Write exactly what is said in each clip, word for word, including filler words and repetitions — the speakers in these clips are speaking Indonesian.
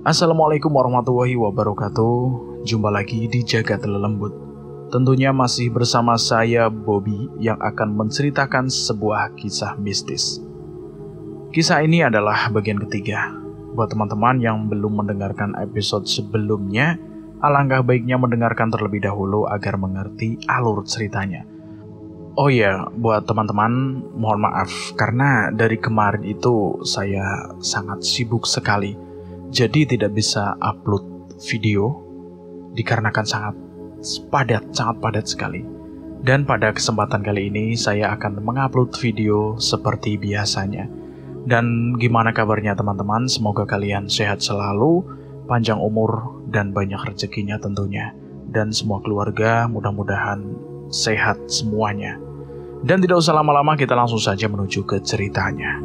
Assalamualaikum warahmatullahi wabarakatuh. Jumpa lagi di Jagat Lelembut. Tentunya masih bersama saya Bobby yang akan menceritakan sebuah kisah mistis. Kisah ini adalah bagian ketiga. Buat teman-teman yang belum mendengarkan episode sebelumnya, alangkah baiknya mendengarkan terlebih dahulu agar mengerti alur ceritanya. Oh ya, buat teman-teman, mohon maaf karena dari kemarin itu saya sangat sibuk sekali. Jadi tidak bisa upload video dikarenakan sangat padat, sangat padat sekali. Dan pada kesempatan kali ini saya akan mengupload video seperti biasanya. Dan gimana kabarnya teman-teman? Semoga kalian sehat selalu, panjang umur dan banyak rezekinya tentunya. Dan semua keluarga mudah-mudahan sehat semuanya. Dan tidak usah lama-lama, kita langsung saja menuju ke ceritanya.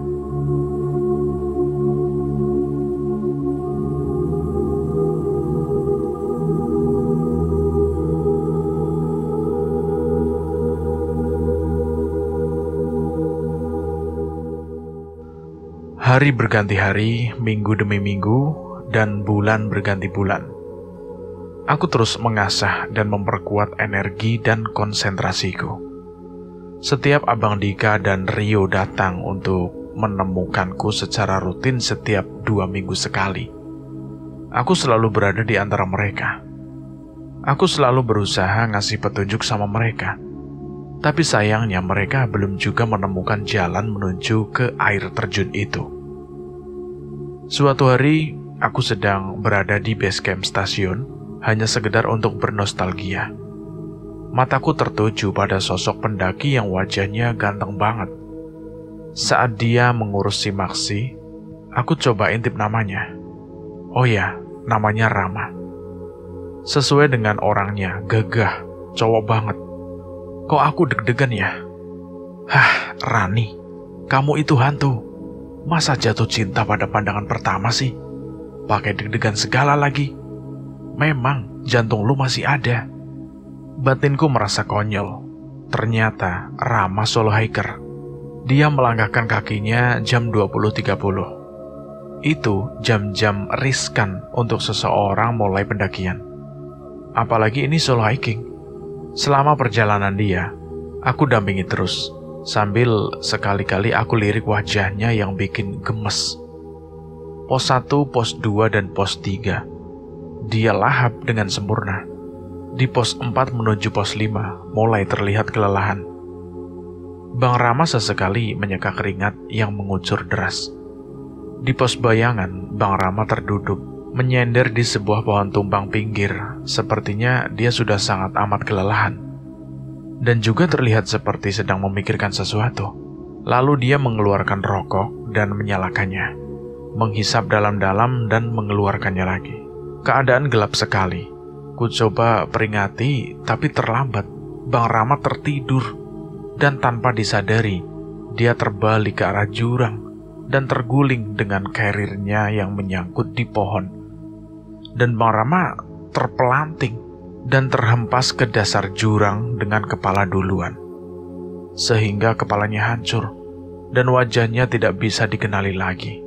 Hari berganti hari, minggu demi minggu, dan bulan berganti bulan. Aku terus mengasah dan memperkuat energi dan konsentrasiku. Setiap Abang Dika dan Rio datang untuk menemukanku secara rutin setiap dua minggu sekali. Aku selalu berada di antara mereka. Aku selalu berusaha ngasih petunjuk sama mereka. Tapi sayangnya mereka belum juga menemukan jalan menuju ke air terjun itu. Suatu hari, aku sedang berada di base camp stasiun, hanya sekedar untuk bernostalgia. Mataku tertuju pada sosok pendaki yang wajahnya ganteng banget. Saat dia mengurus si Maksi, aku coba intip namanya. Oh ya, namanya Rama. Sesuai dengan orangnya, gagah, cowok banget. Kok aku deg-degan ya? Hah, Rani, kamu itu hantu. Masa jatuh cinta pada pandangan pertama sih? Pakai deg-degan segala lagi. Memang jantung lu masih ada. Batinku merasa konyol. Ternyata Rama solo hiker. Dia melangkahkan kakinya jam dua puluh tiga puluh. Itu jam-jam riskan untuk seseorang mulai pendakian. Apalagi ini solo hiking. Selama perjalanan dia, aku dampingi terus. Sambil sekali-kali aku lirik wajahnya yang bikin gemes. Pos satu, pos dua, dan pos tiga. Dia lahap dengan sempurna. Di pos empat menuju pos lima, mulai terlihat kelelahan. Bang Rama sesekali menyeka keringat yang mengucur deras. Di pos bayangan, Bang Rama terduduk, menyender di sebuah pohon tumbang pinggir. Sepertinya dia sudah sangat amat kelelahan. Dan juga terlihat seperti sedang memikirkan sesuatu. Lalu dia mengeluarkan rokok dan menyalakannya. Menghisap dalam-dalam dan mengeluarkannya lagi. Keadaan gelap sekali. Ku coba peringati, tapi terlambat. Bang Rama tertidur, dan tanpa disadari, dia terbalik ke arah jurang dan terguling dengan karirnya yang menyangkut di pohon. Dan Bang Rama terpelanting dan terhempas ke dasar jurang dengan kepala duluan, sehingga kepalanya hancur dan wajahnya tidak bisa dikenali lagi.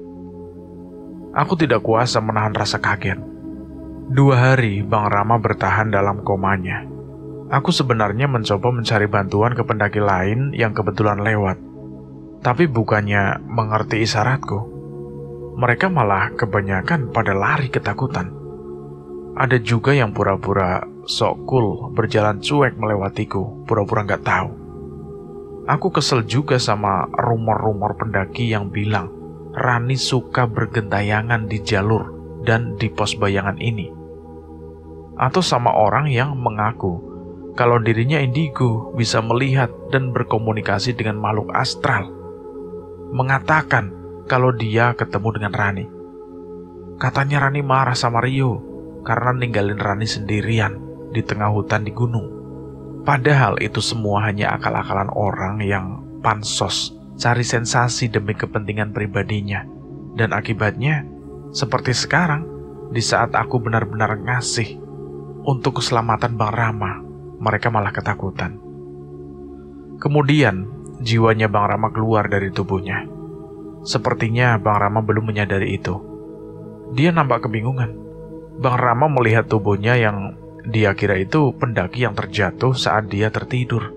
Aku tidak kuasa menahan rasa kaget. Dua hari Bang Rama bertahan dalam komanya. Aku sebenarnya mencoba mencari bantuan ke pendaki lain yang kebetulan lewat. Tapi bukannya mengerti isyaratku. Mereka malah kebanyakan pada lari ketakutan. Ada juga yang pura-pura sok cool berjalan cuek melewatiku, pura-pura nggak tahu. Aku kesel juga sama rumor-rumor pendaki yang bilang Rani suka bergentayangan di jalur dan di pos bayangan ini. Atau sama orang yang mengaku kalau dirinya indigo, bisa melihat dan berkomunikasi dengan makhluk astral. Mengatakan kalau dia ketemu dengan Rani. Katanya Rani marah sama Rio karena ninggalin Rani sendirian di tengah hutan di gunung. Padahal itu semua hanya akal-akalan orang yang pansos, cari sensasi demi kepentingan pribadinya. Dan akibatnya, seperti sekarang, di saat aku benar-benar ngasih untuk keselamatan Bang Rama, mereka malah ketakutan. Kemudian, jiwanya Bang Rama keluar dari tubuhnya. Sepertinya Bang Rama belum menyadari itu. Dia nampak kebingungan. Bang Rama melihat tubuhnya yang dia kira itu pendaki yang terjatuh saat dia tertidur.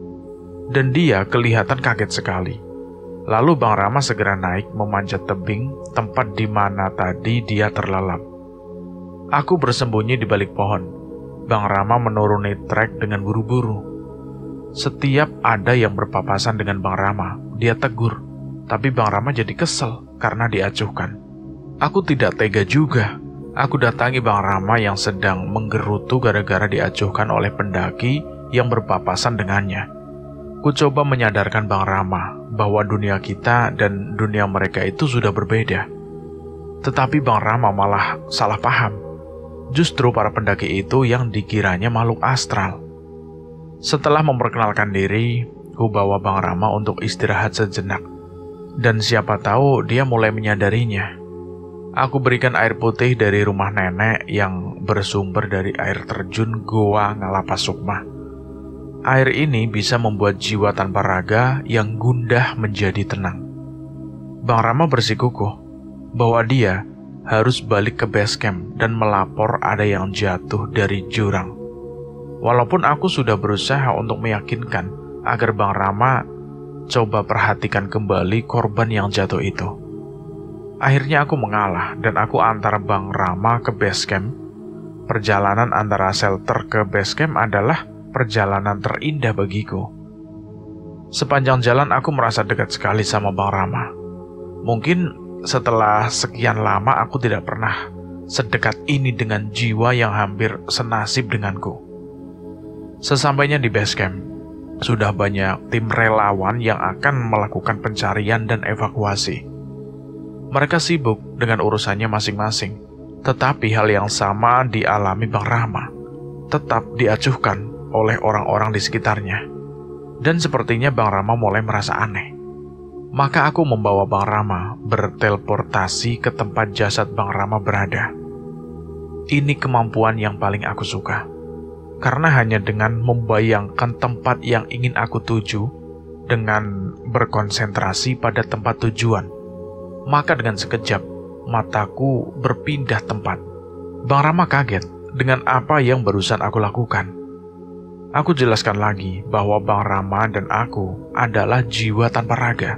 Dan dia kelihatan kaget sekali. Lalu Bang Rama segera naik memanjat tebing tempat di mana tadi dia terlelap. Aku bersembunyi di balik pohon. Bang Rama menuruni trek dengan buru-buru. Setiap ada yang berpapasan dengan Bang Rama, dia tegur. Tapi Bang Rama jadi kesel karena diacuhkan. Aku tidak tega juga. Aku datangi Bang Rama yang sedang menggerutu gara-gara diacuhkan oleh pendaki yang berpapasan dengannya. Ku coba menyadarkan Bang Rama bahwa dunia kita dan dunia mereka itu sudah berbeda. Tetapi Bang Rama malah salah paham. Justru para pendaki itu yang dikiranya makhluk astral. Setelah memperkenalkan diri, ku bawa Bang Rama untuk istirahat sejenak. Dan siapa tahu dia mulai menyadarinya. Aku berikan air putih dari rumah nenek yang bersumber dari air terjun Goa Ngalapasukma. Air ini bisa membuat jiwa tanpa raga yang gundah menjadi tenang. Bang Rama bersikukuh bahwa dia harus balik ke base camp dan melapor ada yang jatuh dari jurang. Walaupun aku sudah berusaha untuk meyakinkan agar Bang Rama coba perhatikan kembali korban yang jatuh itu. Akhirnya aku mengalah dan aku antar Bang Rama ke base camp. Perjalanan antara shelter ke base camp adalah perjalanan terindah bagiku. Sepanjang jalan aku merasa dekat sekali sama Bang Rama. Mungkin setelah sekian lama aku tidak pernah sedekat ini dengan jiwa yang hampir senasib denganku. Sesampainya di base camp, sudah banyak tim relawan yang akan melakukan pencarian dan evakuasi. Mereka sibuk dengan urusannya masing-masing, tetapi hal yang sama dialami Bang Rama. Tetap diacuhkan oleh orang-orang di sekitarnya. Dan sepertinya Bang Rama mulai merasa aneh. Maka aku membawa Bang Rama berteleportasi ke tempat jasad Bang Rama berada. Ini kemampuan yang paling aku suka. Karena hanya dengan membayangkan tempat yang ingin aku tuju, dengan berkonsentrasi pada tempat tujuan, maka dengan sekejap, mataku berpindah tempat. Bang Rama kaget dengan apa yang barusan aku lakukan. Aku jelaskan lagi bahwa Bang Rama dan aku adalah jiwa tanpa raga.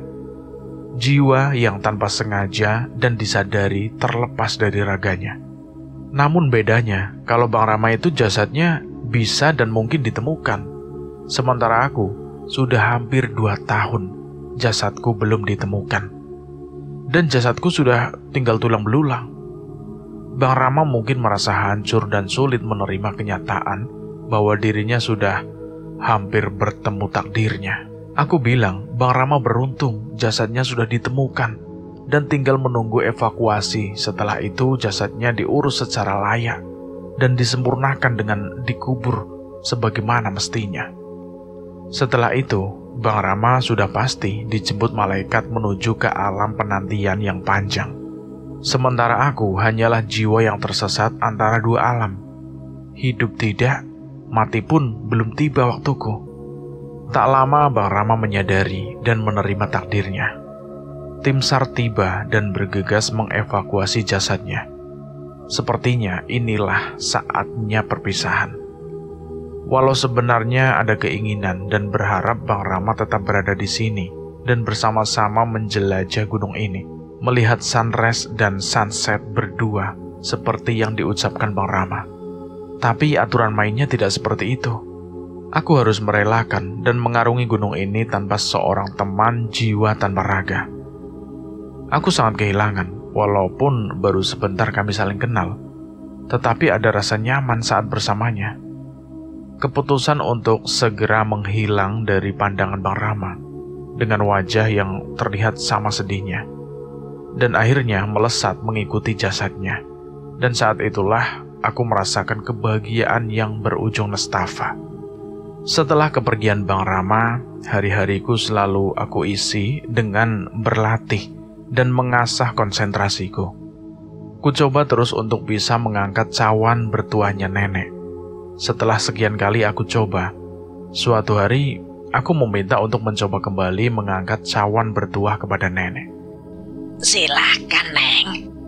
Jiwa yang tanpa sengaja dan disadari terlepas dari raganya. Namun bedanya, kalau Bang Rama itu jasadnya bisa dan mungkin ditemukan. Sementara aku sudah hampir dua tahun jasadku belum ditemukan. Dan jasadku sudah tinggal tulang belulang. Bang Rama mungkin merasa hancur dan sulit menerima kenyataan bahwa dirinya sudah hampir bertemu takdirnya. Aku bilang, Bang Rama beruntung jasadnya sudah ditemukan dan tinggal menunggu evakuasi. Setelah itu jasadnya diurus secara layak dan disempurnakan dengan dikubur sebagaimana mestinya. Setelah itu, Bang Rama sudah pasti dijemput malaikat menuju ke alam penantian yang panjang. Sementara aku hanyalah jiwa yang tersesat antara dua alam. Hidup tidak, mati pun belum tiba waktuku. Tak lama Bang Rama menyadari dan menerima takdirnya. Tim SAR tiba dan bergegas mengevakuasi jasadnya. Sepertinya inilah saatnya perpisahan. Walau sebenarnya ada keinginan dan berharap Bang Rama tetap berada di sini dan bersama-sama menjelajah gunung ini, melihat sunrise dan sunset berdua seperti yang diucapkan Bang Rama. Tapi aturan mainnya tidak seperti itu. Aku harus merelakan dan mengarungi gunung ini tanpa seorang teman jiwa tanpa raga. Aku sangat kehilangan, walaupun baru sebentar kami saling kenal. Tetapi ada rasa nyaman saat bersamanya. Keputusan untuk segera menghilang dari pandangan Bang Rama, dengan wajah yang terlihat sama sedihnya. Dan akhirnya melesat mengikuti jasadnya. Dan saat itulah aku merasakan kebahagiaan yang berujung nestapa. Setelah kepergian Bang Rama, hari-hariku selalu aku isi dengan berlatih dan mengasah konsentrasiku. Ku coba terus untuk bisa mengangkat cawan bertuahnya nenek. Setelah sekian kali aku coba, suatu hari aku meminta untuk mencoba kembali mengangkat cawan bertuah kepada nenek. Silahkan, Neng.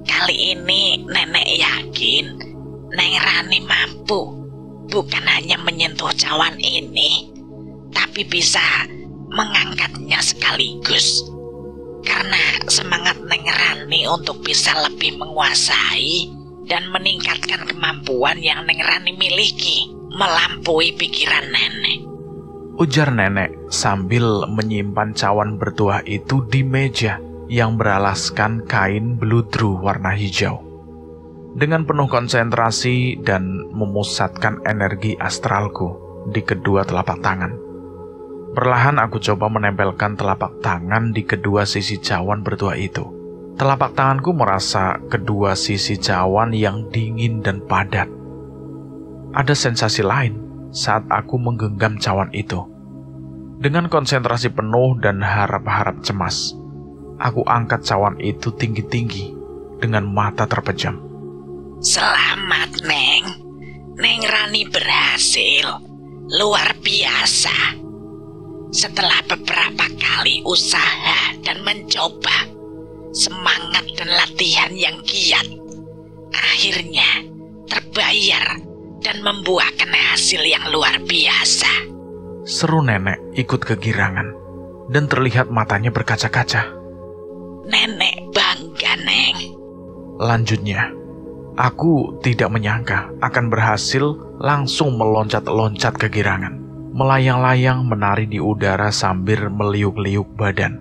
Kali ini nenek yakin Neng Rani mampu bukan hanya menyentuh cawan ini, tapi bisa mengangkatnya sekaligus. Karena semangat Neng Rani untuk bisa lebih menguasai dan meningkatkan kemampuan yang Neng Rani miliki melampaui pikiran nenek. Ujar nenek sambil menyimpan cawan bertuah itu di meja yang beralaskan kain beludru warna hijau. Dengan penuh konsentrasi dan memusatkan energi astralku di kedua telapak tangan. Perlahan aku coba menempelkan telapak tangan di kedua sisi cawan bertuah itu. Telapak tanganku merasa kedua sisi cawan yang dingin dan padat. Ada sensasi lain saat aku menggenggam cawan itu. Dengan konsentrasi penuh dan harap-harap cemas, aku angkat cawan itu tinggi-tinggi dengan mata terpejam. Selamat, Neng. Neng Rani berhasil. Luar biasa. Setelah beberapa kali usaha dan mencoba, semangat dan latihan yang giat, akhirnya terbayar dan membuahkan hasil yang luar biasa. Seru nenek ikut kegirangan dan terlihat matanya berkaca-kaca. Nenek bangga, Neng. Lanjutnya, aku tidak menyangka akan berhasil langsung meloncat-loncat kegirangan, melayang-layang menari di udara sambil meliuk-liuk badan.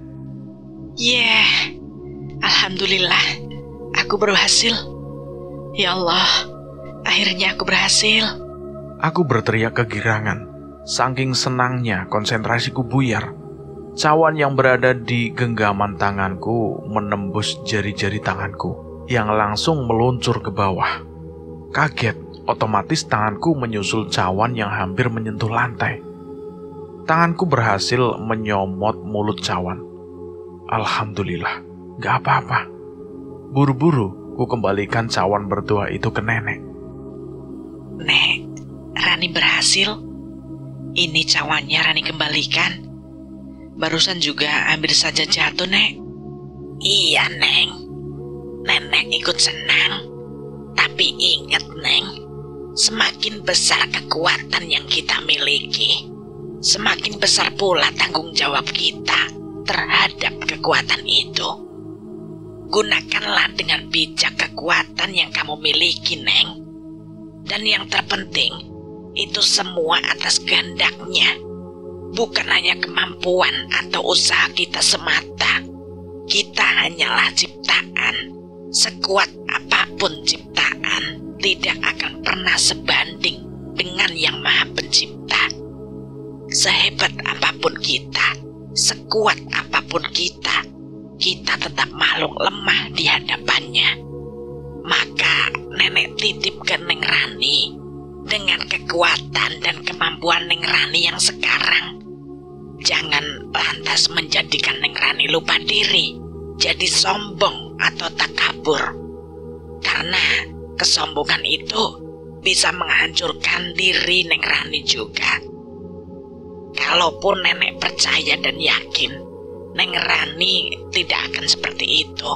Yeah, alhamdulillah, aku berhasil. Ya Allah, akhirnya aku berhasil. Aku berteriak kegirangan, saking senangnya konsentrasiku buyar. Cawan yang berada di genggaman tanganku menembus jari-jari tanganku yang langsung meluncur ke bawah. Kaget, otomatis tanganku menyusul cawan yang hampir menyentuh lantai. Tanganku berhasil menyomot mulut cawan. Alhamdulillah, gak apa-apa. Buru-buru ku kembalikan cawan bertuah itu ke nenek. Nek, Rani berhasil. Ini cawannya Rani kembalikan. Barusan juga hampir saja jatuh, Nek. Iya, Neng. Nenek ikut senang. Tapi ingat, Neng, semakin besar kekuatan yang kita miliki, semakin besar pula tanggung jawab kita terhadap kekuatan itu. Gunakanlah dengan bijak kekuatan yang kamu miliki, Neng. Dan yang terpenting, itu semua atas kehendaknya. Bukan hanya kemampuan atau usaha kita semata. Kita hanyalah ciptaan. Sekuat apapun ciptaan, tidak akan pernah sebanding dengan Yang Maha Pencipta. Sehebat apapun kita, sekuat apapun kita, kita tetap makhluk lemah di hadapannya. Maka nenek titip ke Neng Rani, dengan kekuatan dan kemampuan Neng Rani yang sekarang, jangan lantas menjadikan Neng Rani lupa diri, jadi sombong atau takabur. Karena kesombongan itu bisa menghancurkan diri Neng Rani juga. Kalaupun nenek percaya dan yakin, Neng Rani tidak akan seperti itu.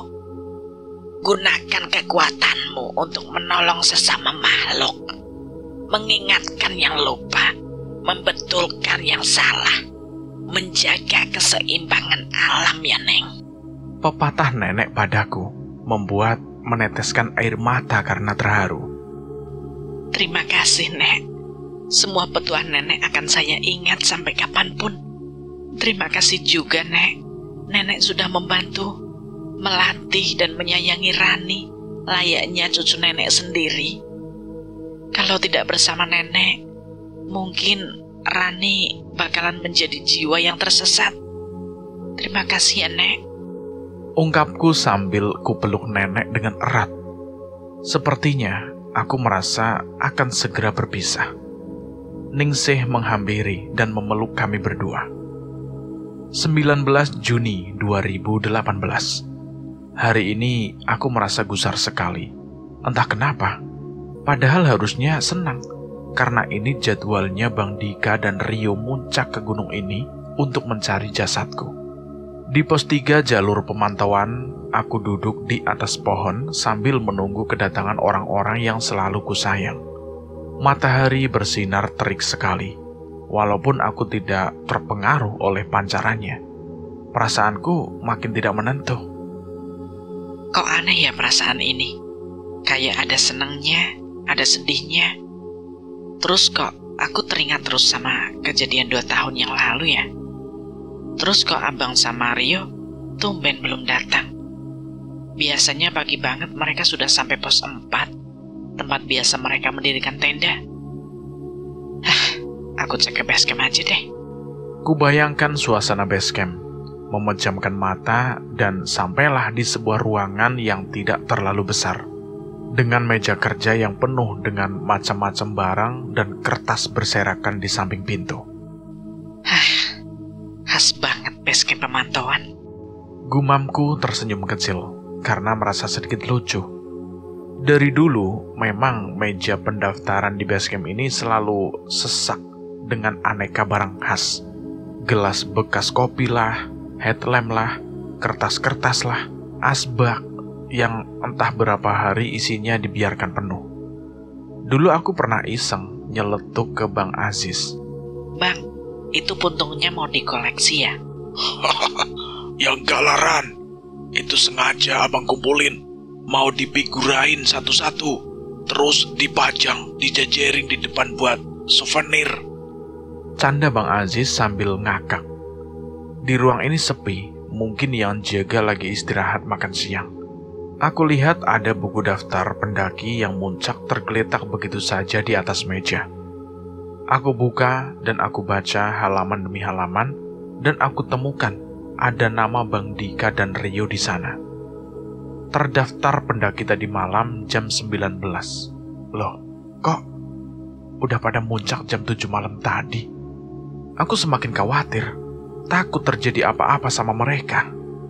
Gunakan kekuatanmu untuk menolong sesama makhluk, mengingatkan yang lupa, membetulkan yang salah, menjaga keseimbangan alam ya, Neng. Pepatah nenek padaku membuat meneteskan air mata karena terharu. Terima kasih, Nek. Semua petuah nenek akan saya ingat sampai kapanpun. Terima kasih juga, Nek. Nenek sudah membantu melatih dan menyayangi Rani layaknya cucu nenek sendiri. Kalau tidak bersama nenek, mungkin Rani bakalan menjadi jiwa yang tersesat. Terima kasih ya, Nek. Ungkapku sambil kupeluk nenek dengan erat. Sepertinya aku merasa akan segera berpisah. Ningsih menghampiri dan memeluk kami berdua. sembilan belas Juni dua ribu delapan belas. Hari ini aku merasa gusar sekali. Entah kenapa. Padahal harusnya senang. Karena ini jadwalnya Bang Dika dan Rio muncak ke gunung ini untuk mencari jasadku. Di pos tiga jalur pemantauan, aku duduk di atas pohon sambil menunggu kedatangan orang-orang yang selalu kusayang. Matahari bersinar terik sekali, walaupun aku tidak terpengaruh oleh pancarannya. Perasaanku makin tidak menentu. Kok aneh ya perasaan ini? Kayak ada senangnya, ada sedihnya. Terus kok aku teringat terus sama kejadian dua tahun yang lalu ya. Terus kok abang sama Rio tumben belum datang. Biasanya pagi banget mereka sudah sampai pos empat, tempat biasa mereka mendirikan tenda. Hah, aku cek ke base camp aja deh. Kubayangkan suasana base camp, memejamkan mata dan sampailah di sebuah ruangan yang tidak terlalu besar, dengan meja kerja yang penuh dengan macam-macam barang dan kertas berserakan di samping pintu. Hah, khas banget base camp pemantauan. Gumamku tersenyum kecil karena merasa sedikit lucu. Dari dulu, memang meja pendaftaran di base camp ini selalu sesak dengan aneka barang khas. Gelas bekas kopi lah, headlamp lah, kertas-kertas lah, asbak yang entah berapa hari isinya dibiarkan penuh. Dulu aku pernah iseng nyeletuk ke Bang Aziz. Bang, itu puntungnya mau dikoleksi ya? Yang galaran, itu sengaja abang kumpulin. Mau dipigurain satu-satu, terus dipajang, dijajarin di depan buat souvenir. Canda Bang Aziz sambil ngakak. Di ruang ini sepi, mungkin yang jaga lagi istirahat makan siang. Aku lihat ada buku daftar pendaki yang muncak tergeletak begitu saja di atas meja. Aku buka dan aku baca halaman demi halaman, dan aku temukan ada nama Bang Dika dan Rio di sana. Terdaftar pendaki tadi malam jam sembilan belas. Loh, kok udah pada muncak jam tujuh malam tadi? Aku semakin khawatir, takut terjadi apa-apa sama mereka.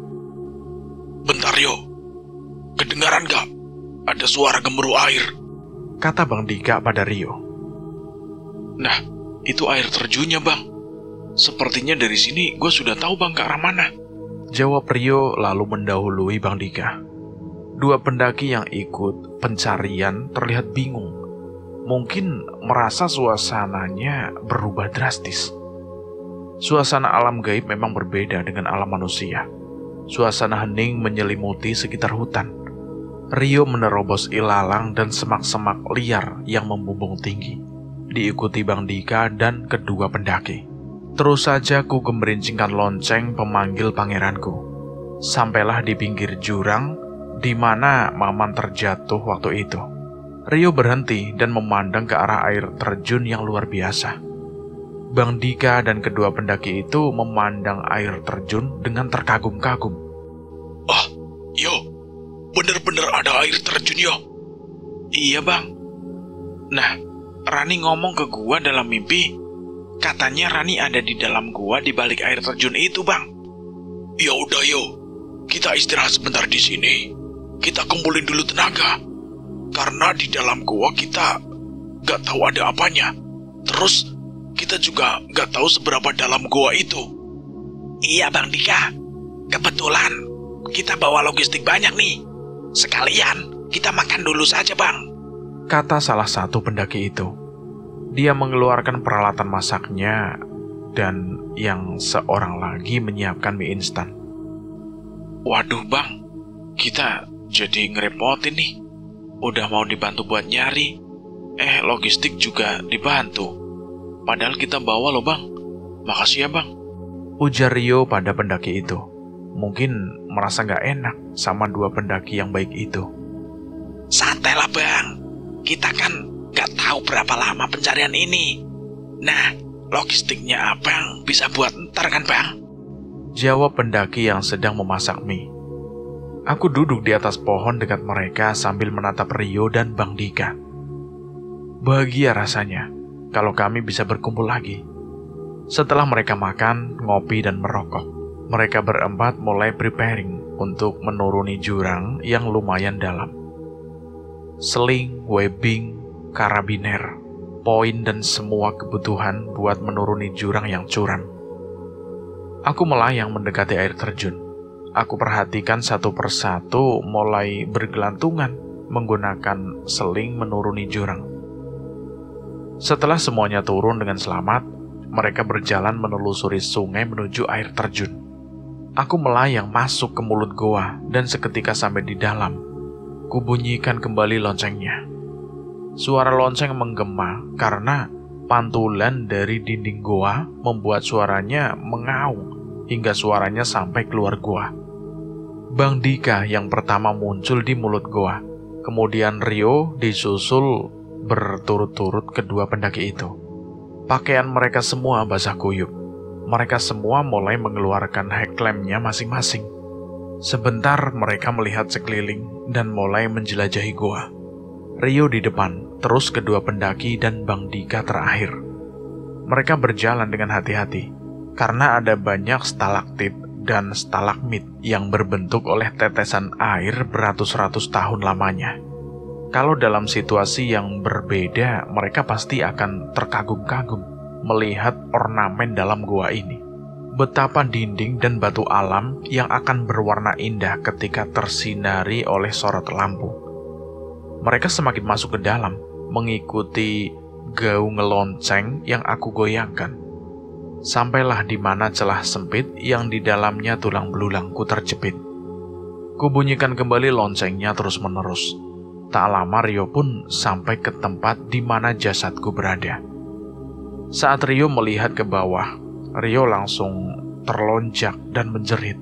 Bentar yo, kedengaran gak? Ada suara gemuruh air, kata Bang Dika pada Rio. Nah, itu air terjunnya bang. Sepertinya dari sini gue sudah tahu bang ke arah mana, jawab Rio lalu mendahului Bang Dika. Dua pendaki yang ikut pencarian terlihat bingung. Mungkin merasa suasananya berubah drastis. Suasana alam gaib memang berbeda dengan alam manusia. Suasana hening menyelimuti sekitar hutan. Rio menerobos ilalang dan semak-semak liar yang membumbung tinggi, diikuti Bang Dika dan kedua pendaki. Terus saja ku gemerincingkan lonceng pemanggil pangeranku. Sampailah di pinggir jurang di mana Maman terjatuh waktu itu. Rio berhenti dan memandang ke arah air terjun yang luar biasa. Bang Dika dan kedua pendaki itu memandang air terjun dengan terkagum-kagum. Ah, yo, bener-bener ada air terjun yo. Iya bang. Nah, Rani ngomong ke gua dalam mimpi, katanya Rani ada di dalam gua di balik air terjun itu bang. Ya udah yo, kita istirahat sebentar di sini. Kita kumpulin dulu tenaga, karena di dalam gua kita gak tahu ada apanya. Terus kita juga gak tahu seberapa dalam gua itu. Iya Bang Dika, kebetulan kita bawa logistik banyak nih. Sekalian kita makan dulu saja bang, kata salah satu pendaki itu. Dia mengeluarkan peralatan masaknya dan yang seorang lagi menyiapkan mie instan. Waduh bang, kita jadi ngerepotin nih. Udah mau dibantu buat nyari, eh logistik juga dibantu. Padahal kita bawa loh bang. Makasih ya bang, ujar Rio pada pendaki itu. Mungkin merasa gak enak sama dua pendaki yang baik itu. Santai lah bang, kita kan gak tahu berapa lama pencarian ini. Nah, logistiknya abang bisa buat ntar kan bang? Jawab pendaki yang sedang memasak mie. Aku duduk di atas pohon dekat mereka sambil menatap Rio dan Bang Dika. Bahagia rasanya kalau kami bisa berkumpul lagi. Setelah mereka makan, ngopi, dan merokok, mereka berempat mulai preparing untuk menuruni jurang yang lumayan dalam. Seling, webbing, karabiner, poin, dan semua kebutuhan buat menuruni jurang yang curam. Aku melayang mendekati air terjun. Aku perhatikan satu persatu mulai bergelantungan menggunakan seling menuruni jurang. Setelah semuanya turun dengan selamat, mereka berjalan menelusuri sungai menuju air terjun. Aku melayang masuk ke mulut goa dan seketika sampai di dalam, kubunyikan kembali loncengnya. Suara lonceng menggema karena pantulan dari dinding goa membuat suaranya mengaung hingga suaranya sampai keluar goa. Bang Dika yang pertama muncul di mulut goa, kemudian Rio disusul berturut-turut kedua pendaki itu. Pakaian mereka semua basah kuyup. Mereka semua mulai mengeluarkan headlampnya masing-masing. Sebentar mereka melihat sekeliling dan mulai menjelajahi goa. Rio di depan, terus kedua pendaki dan Bang Dika terakhir. Mereka berjalan dengan hati-hati, karena ada banyak stalaktit dan stalagmit yang berbentuk oleh tetesan air beratus-ratus tahun lamanya. Kalau dalam situasi yang berbeda, mereka pasti akan terkagum-kagum melihat ornamen dalam gua ini. Betapa dinding dan batu alam yang akan berwarna indah ketika tersinari oleh sorot lampu. Mereka semakin masuk ke dalam, mengikuti gaung ngelonceng yang aku goyangkan. Sampailah di mana celah sempit yang di dalamnya tulang belulangku terjepit. Kubunyikan kembali loncengnya terus-menerus. Tak lama Rio pun sampai ke tempat di mana jasadku berada. Saat Rio melihat ke bawah, Rio langsung terlonjak dan menjerit.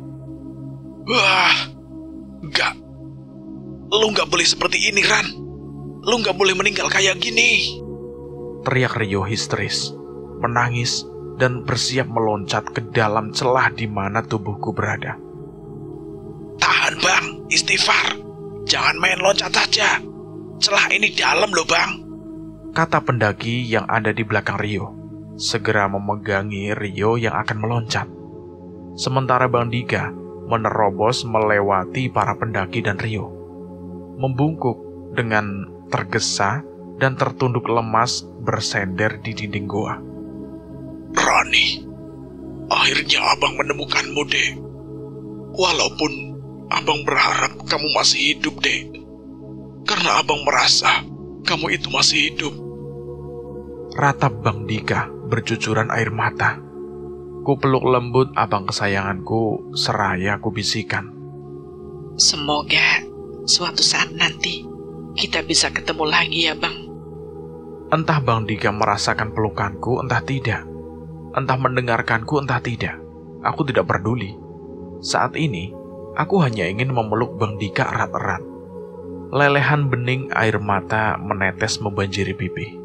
Wah, enggak. Lu nggak boleh seperti ini, Ran. Lu nggak boleh meninggal kayak gini. Teriak Rio histeris, menangis, dan bersiap meloncat ke dalam celah di mana tubuhku berada. Tahan, Bang. Istighfar. Jangan main loncat saja. Celah ini dalam loh, Bang. Kata pendaki yang ada di belakang Rio, segera memegangi Rio yang akan meloncat. Sementara Bang Dika menerobos melewati para pendaki dan Rio. Membungkuk dengan tergesa dan tertunduk lemas bersender di dinding goa. Rani, akhirnya abang menemukanmu, Dek. Walaupun abang berharap kamu masih hidup, Dek. Karena abang merasa kamu itu masih hidup. Ratap Bang Dika bercucuran air mata. Ku peluk lembut abang kesayanganku seraya ku bisikan. Semoga suatu saat nanti kita bisa ketemu lagi ya, Bang. Entah Bang Dika merasakan pelukanku, entah tidak. Entah mendengarkanku, entah tidak. Aku tidak peduli. Saat ini, aku hanya ingin memeluk Bang Dika erat-erat. Lelehan bening air mata menetes membanjiri pipi.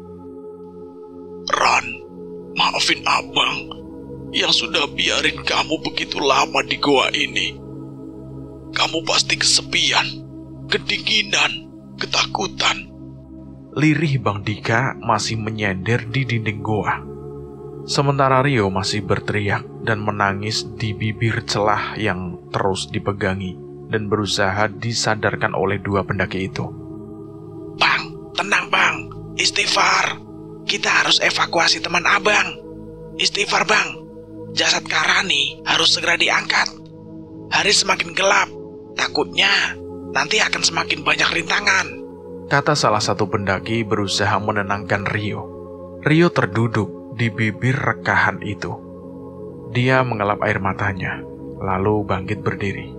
Ran, maafin abang yang sudah biarin kamu begitu lama di goa ini. Kamu pasti kesepian, kedinginan, ketakutan. Lirih Bang Dika masih menyender di dinding goa. Sementara Rio masih berteriak dan menangis di bibir celah yang terus dipegangi dan berusaha disadarkan oleh dua pendaki itu. Bang, tenang bang, istighfar. Kita harus evakuasi teman abang. Istighfar bang, jasad Karani harus segera diangkat. Hari semakin gelap, takutnya nanti akan semakin banyak rintangan. Kata salah satu pendaki berusaha menenangkan Rio. Rio terduduk di bibir rekahan itu. Dia mengelap air matanya, lalu bangkit berdiri.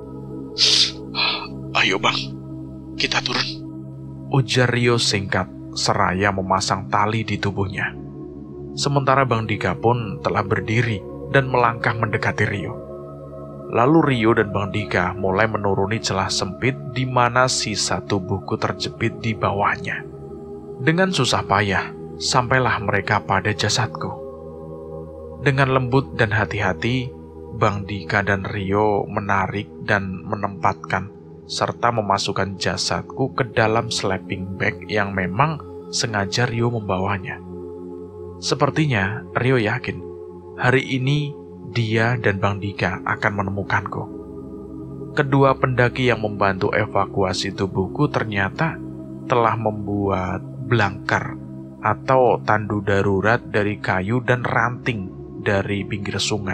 Ayo bang, kita turun. Ujar Rio singkat, seraya memasang tali di tubuhnya. Sementara Bang Dika pun telah berdiri dan melangkah mendekati Rio. Lalu Rio dan Bang Dika mulai menuruni celah sempit di mana sisa tubuhku terjepit di bawahnya. Dengan susah payah, sampailah mereka pada jasadku. Dengan lembut dan hati-hati, Bang Dika dan Rio menarik dan menempatkan serta memasukkan jasadku ke dalam sleeping bag yang memang sengaja Rio membawanya. Sepertinya Rio yakin hari ini dia dan Bang Dika akan menemukanku. Kedua pendaki yang membantu evakuasi tubuhku ternyata telah membuat blangkar atau tandu darurat dari kayu dan ranting dari pinggir sungai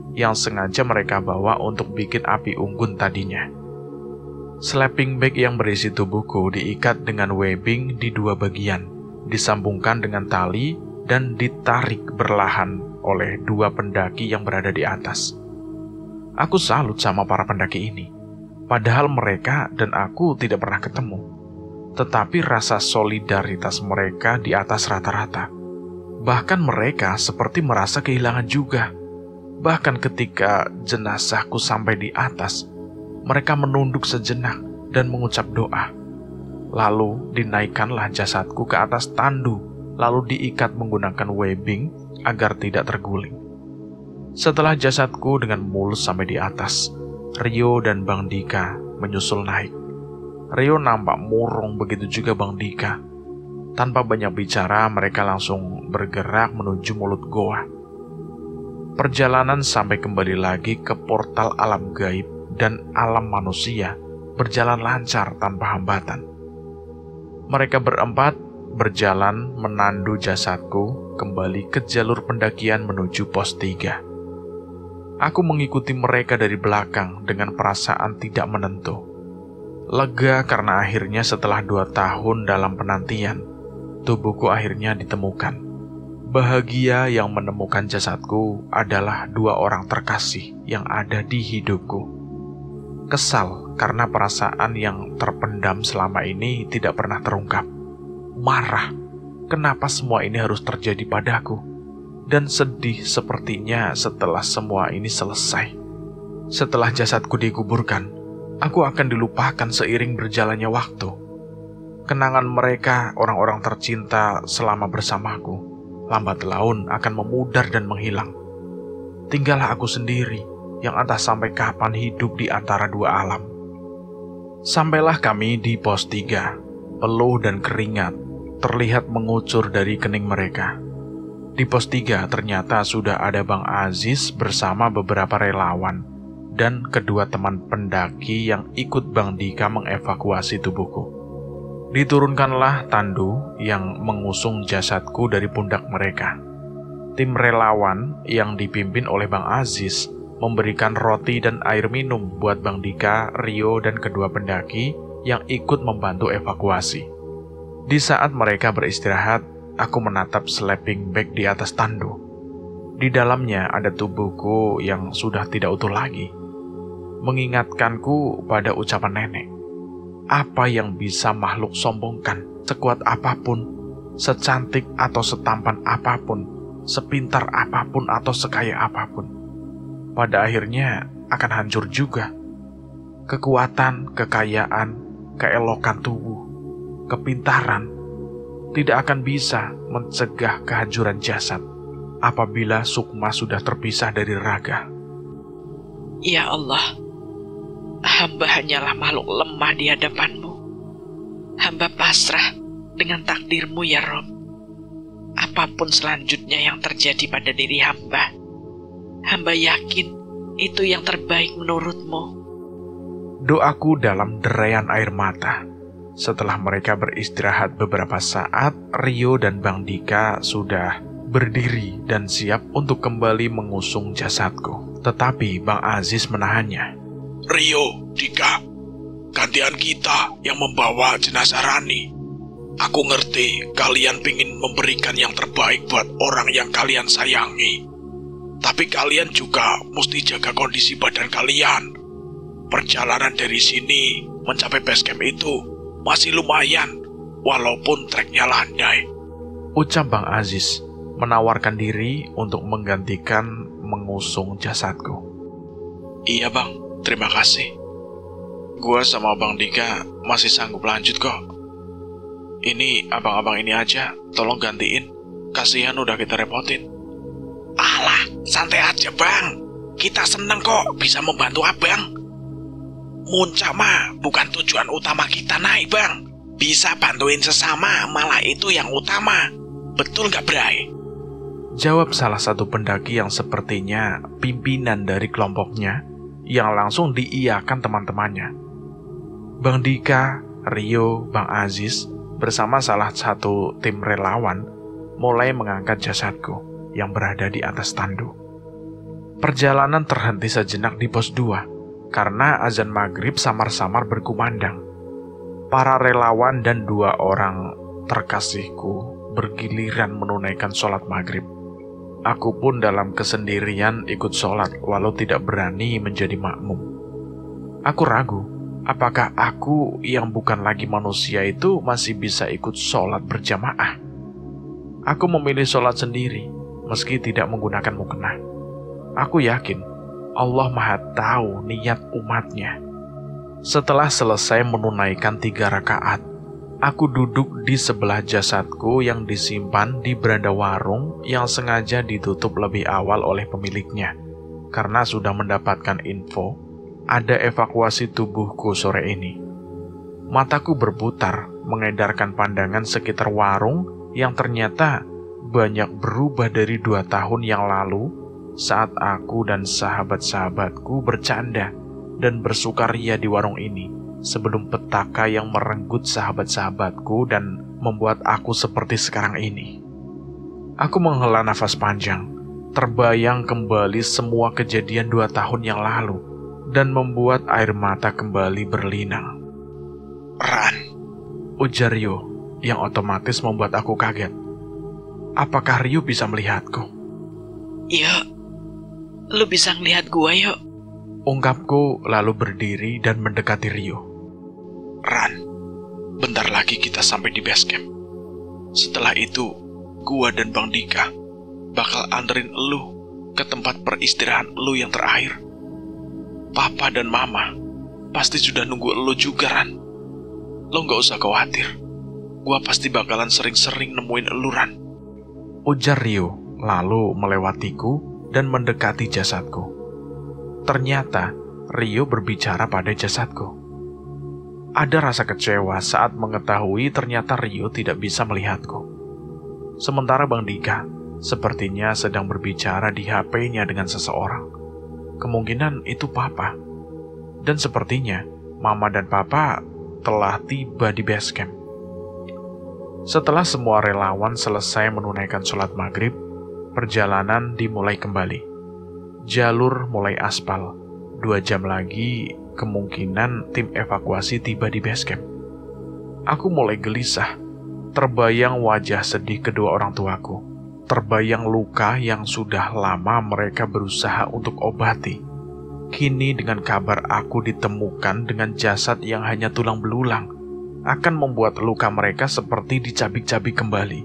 yang sengaja mereka bawa untuk bikin api unggun tadinya. Sleeping bag yang berisi tubuhku diikat dengan webbing di dua bagian, disambungkan dengan tali dan ditarik perlahan oleh dua pendaki yang berada di atas. Aku salut sama para pendaki ini, padahal mereka dan aku tidak pernah ketemu. Tetapi rasa solidaritas mereka di atas rata-rata. Bahkan mereka seperti merasa kehilangan juga. Bahkan ketika jenazahku sampai di atas, mereka menunduk sejenak dan mengucap doa. Lalu dinaikkanlah jasadku ke atas tandu, lalu diikat menggunakan webbing agar tidak terguling. Setelah jasadku dengan mulus sampai di atas, Rio dan Bang Dika menyusul naik. Rio nampak murung, begitu juga Bang Dika. Tanpa banyak bicara, mereka langsung bergerak menuju mulut goa. Perjalanan sampai kembali lagi ke portal alam gaib dan alam manusia berjalan lancar tanpa hambatan. Mereka berempat berjalan menandu jasadku kembali ke jalur pendakian menuju pos tiga. Aku mengikuti mereka dari belakang dengan perasaan tidak menentu. Lega karena akhirnya setelah dua tahun dalam penantian, tubuhku akhirnya ditemukan. Bahagia yang menemukan jasadku adalah dua orang terkasih yang ada di hidupku. Kesal karena perasaan yang terpendam selama ini tidak pernah terungkap. Marah, kenapa semua ini harus terjadi padaku? Dan sedih sepertinya setelah semua ini selesai. Setelah jasadku dikuburkan, aku akan dilupakan seiring berjalannya waktu. Kenangan mereka, orang-orang tercinta selama bersamaku, lambat laun akan memudar dan menghilang. Tinggallah aku sendiri yang entah sampai kapan hidup di antara dua alam. Sampailah kami di pos tiga. Peluh dan keringat terlihat mengucur dari kening mereka. Di pos tiga ternyata sudah ada Bang Aziz bersama beberapa relawan dan kedua teman pendaki yang ikut Bang Dika mengevakuasi tubuhku. Diturunkanlah tandu yang mengusung jasadku dari pundak mereka. Tim relawan yang dipimpin oleh Bang Aziz memberikan roti dan air minum buat Bang Dika, Rio, dan kedua pendaki yang ikut membantu evakuasi. Di saat mereka beristirahat, aku menatap sleeping bag di atas tandu. Di dalamnya ada tubuhku yang sudah tidak utuh lagi, mengingatkanku pada ucapan nenek. Apa yang bisa makhluk sombongkan, sekuat apapun, secantik atau setampan apapun, sepintar apapun atau sekaya apapun, pada akhirnya akan hancur juga. Kekuatan, kekayaan, keelokan tubuh, kepintaran tidak akan bisa mencegah kehancuran jasad apabila sukma sudah terpisah dari raga. Ya Allah, hamba hanyalah makhluk lemah di hadapanmu. Hamba pasrah dengan takdirmu ya Rob. Apapun selanjutnya yang terjadi pada diri hamba, hamba yakin itu yang terbaik menurutmu. Doaku dalam deraian air mata. Setelah mereka beristirahat beberapa saat, Rio dan Bang Dika sudah berdiri dan siap untuk kembali mengusung jasadku. Tetapi Bang Aziz menahannya. Rio, Dika, gantian kita yang membawa jenazah Rani. Aku ngerti kalian pingin memberikan yang terbaik buat orang yang kalian sayangi. Tapi kalian juga mesti jaga kondisi badan kalian. Perjalanan dari sini mencapai base camp itu masih lumayan, walaupun treknya landai. Ucap Bang Aziz menawarkan diri untuk menggantikan mengusung jasadku. Iya bang, terima kasih. Gua sama Bang Dika masih sanggup lanjut kok. Ini abang-abang ini aja, tolong gantiin. Kasihan udah kita repotin. Alah, santai aja bang. Kita seneng kok bisa membantu abang. Muncak mah bukan tujuan utama kita naik bang. Bisa bantuin sesama, malah itu yang utama. Betul gak Bray? Jawab salah satu pendaki yang sepertinya pimpinan dari kelompoknya, yang langsung diiyakan teman-temannya. Bang Dika, Rio, Bang Aziz bersama salah satu tim relawan mulai mengangkat jasadku yang berada di atas tandu. Perjalanan terhenti sejenak di pos dua karena azan maghrib samar-samar berkumandang. Para relawan dan dua orang terkasihku bergiliran menunaikan sholat maghrib. Aku pun dalam kesendirian ikut sholat walau tidak berani menjadi makmum. Aku ragu, apakah aku yang bukan lagi manusia itu masih bisa ikut sholat berjamaah? Aku memilih sholat sendiri, meski tidak menggunakan mukena. Aku yakin Allah Maha Tahu niat umatnya. Setelah selesai menunaikan tiga rakaat, aku duduk di sebelah jasadku yang disimpan di beranda warung yang sengaja ditutup lebih awal oleh pemiliknya, karena sudah mendapatkan info ada evakuasi tubuhku sore ini. Mataku berputar, mengedarkan pandangan sekitar warung yang ternyata banyak berubah dari dua tahun yang lalu saat aku dan sahabat-sahabatku bercanda dan bersukaria di warung ini sebelum petaka yang merenggut sahabat-sahabatku dan membuat aku seperti sekarang ini. Aku menghela nafas panjang, terbayang kembali semua kejadian dua tahun yang lalu dan membuat air mata kembali berlinang. Ran, ujar Rio yang otomatis membuat aku kaget. Apakah Rio bisa melihatku? Yuk, lu bisa ngelihat gua yuk. Ungkapku lalu berdiri dan mendekati Rio. Ran, bentar lagi kita sampai di base camp. Setelah itu, gua dan Bang Dika bakal anterin lu ke tempat peristirahat lu yang terakhir. Papa dan Mama pasti sudah nunggu lu juga, Ran. Lo gak usah khawatir. Gua pasti bakalan sering-sering nemuin lu, Ran. Ujar Rio, lalu melewatiku dan mendekati jasadku. Ternyata Rio berbicara pada jasadku. Ada rasa kecewa saat mengetahui ternyata Rio tidak bisa melihatku. Sementara Bang Dika sepertinya sedang berbicara di H P-nya dengan seseorang. Kemungkinan itu Papa. Dan sepertinya Mama dan Papa telah tiba di base camp. Setelah semua relawan selesai menunaikan sholat maghrib, perjalanan dimulai kembali. Jalur mulai aspal. Dua jam lagi, kemungkinan tim evakuasi tiba di base camp. Aku mulai gelisah. Terbayang wajah sedih kedua orang tuaku. Terbayang luka yang sudah lama mereka berusaha untuk obati. Kini dengan kabar aku ditemukan dengan jasad yang hanya tulang belulang, akan membuat luka mereka seperti dicabik-cabik kembali.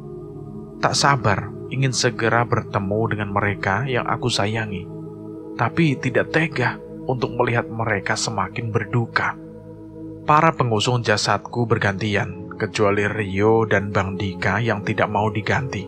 Tak sabar ingin segera bertemu dengan mereka yang aku sayangi, tapi tidak tega untuk melihat mereka semakin berduka. Para pengusung jasadku bergantian, kecuali Rio dan Bang Dika yang tidak mau diganti.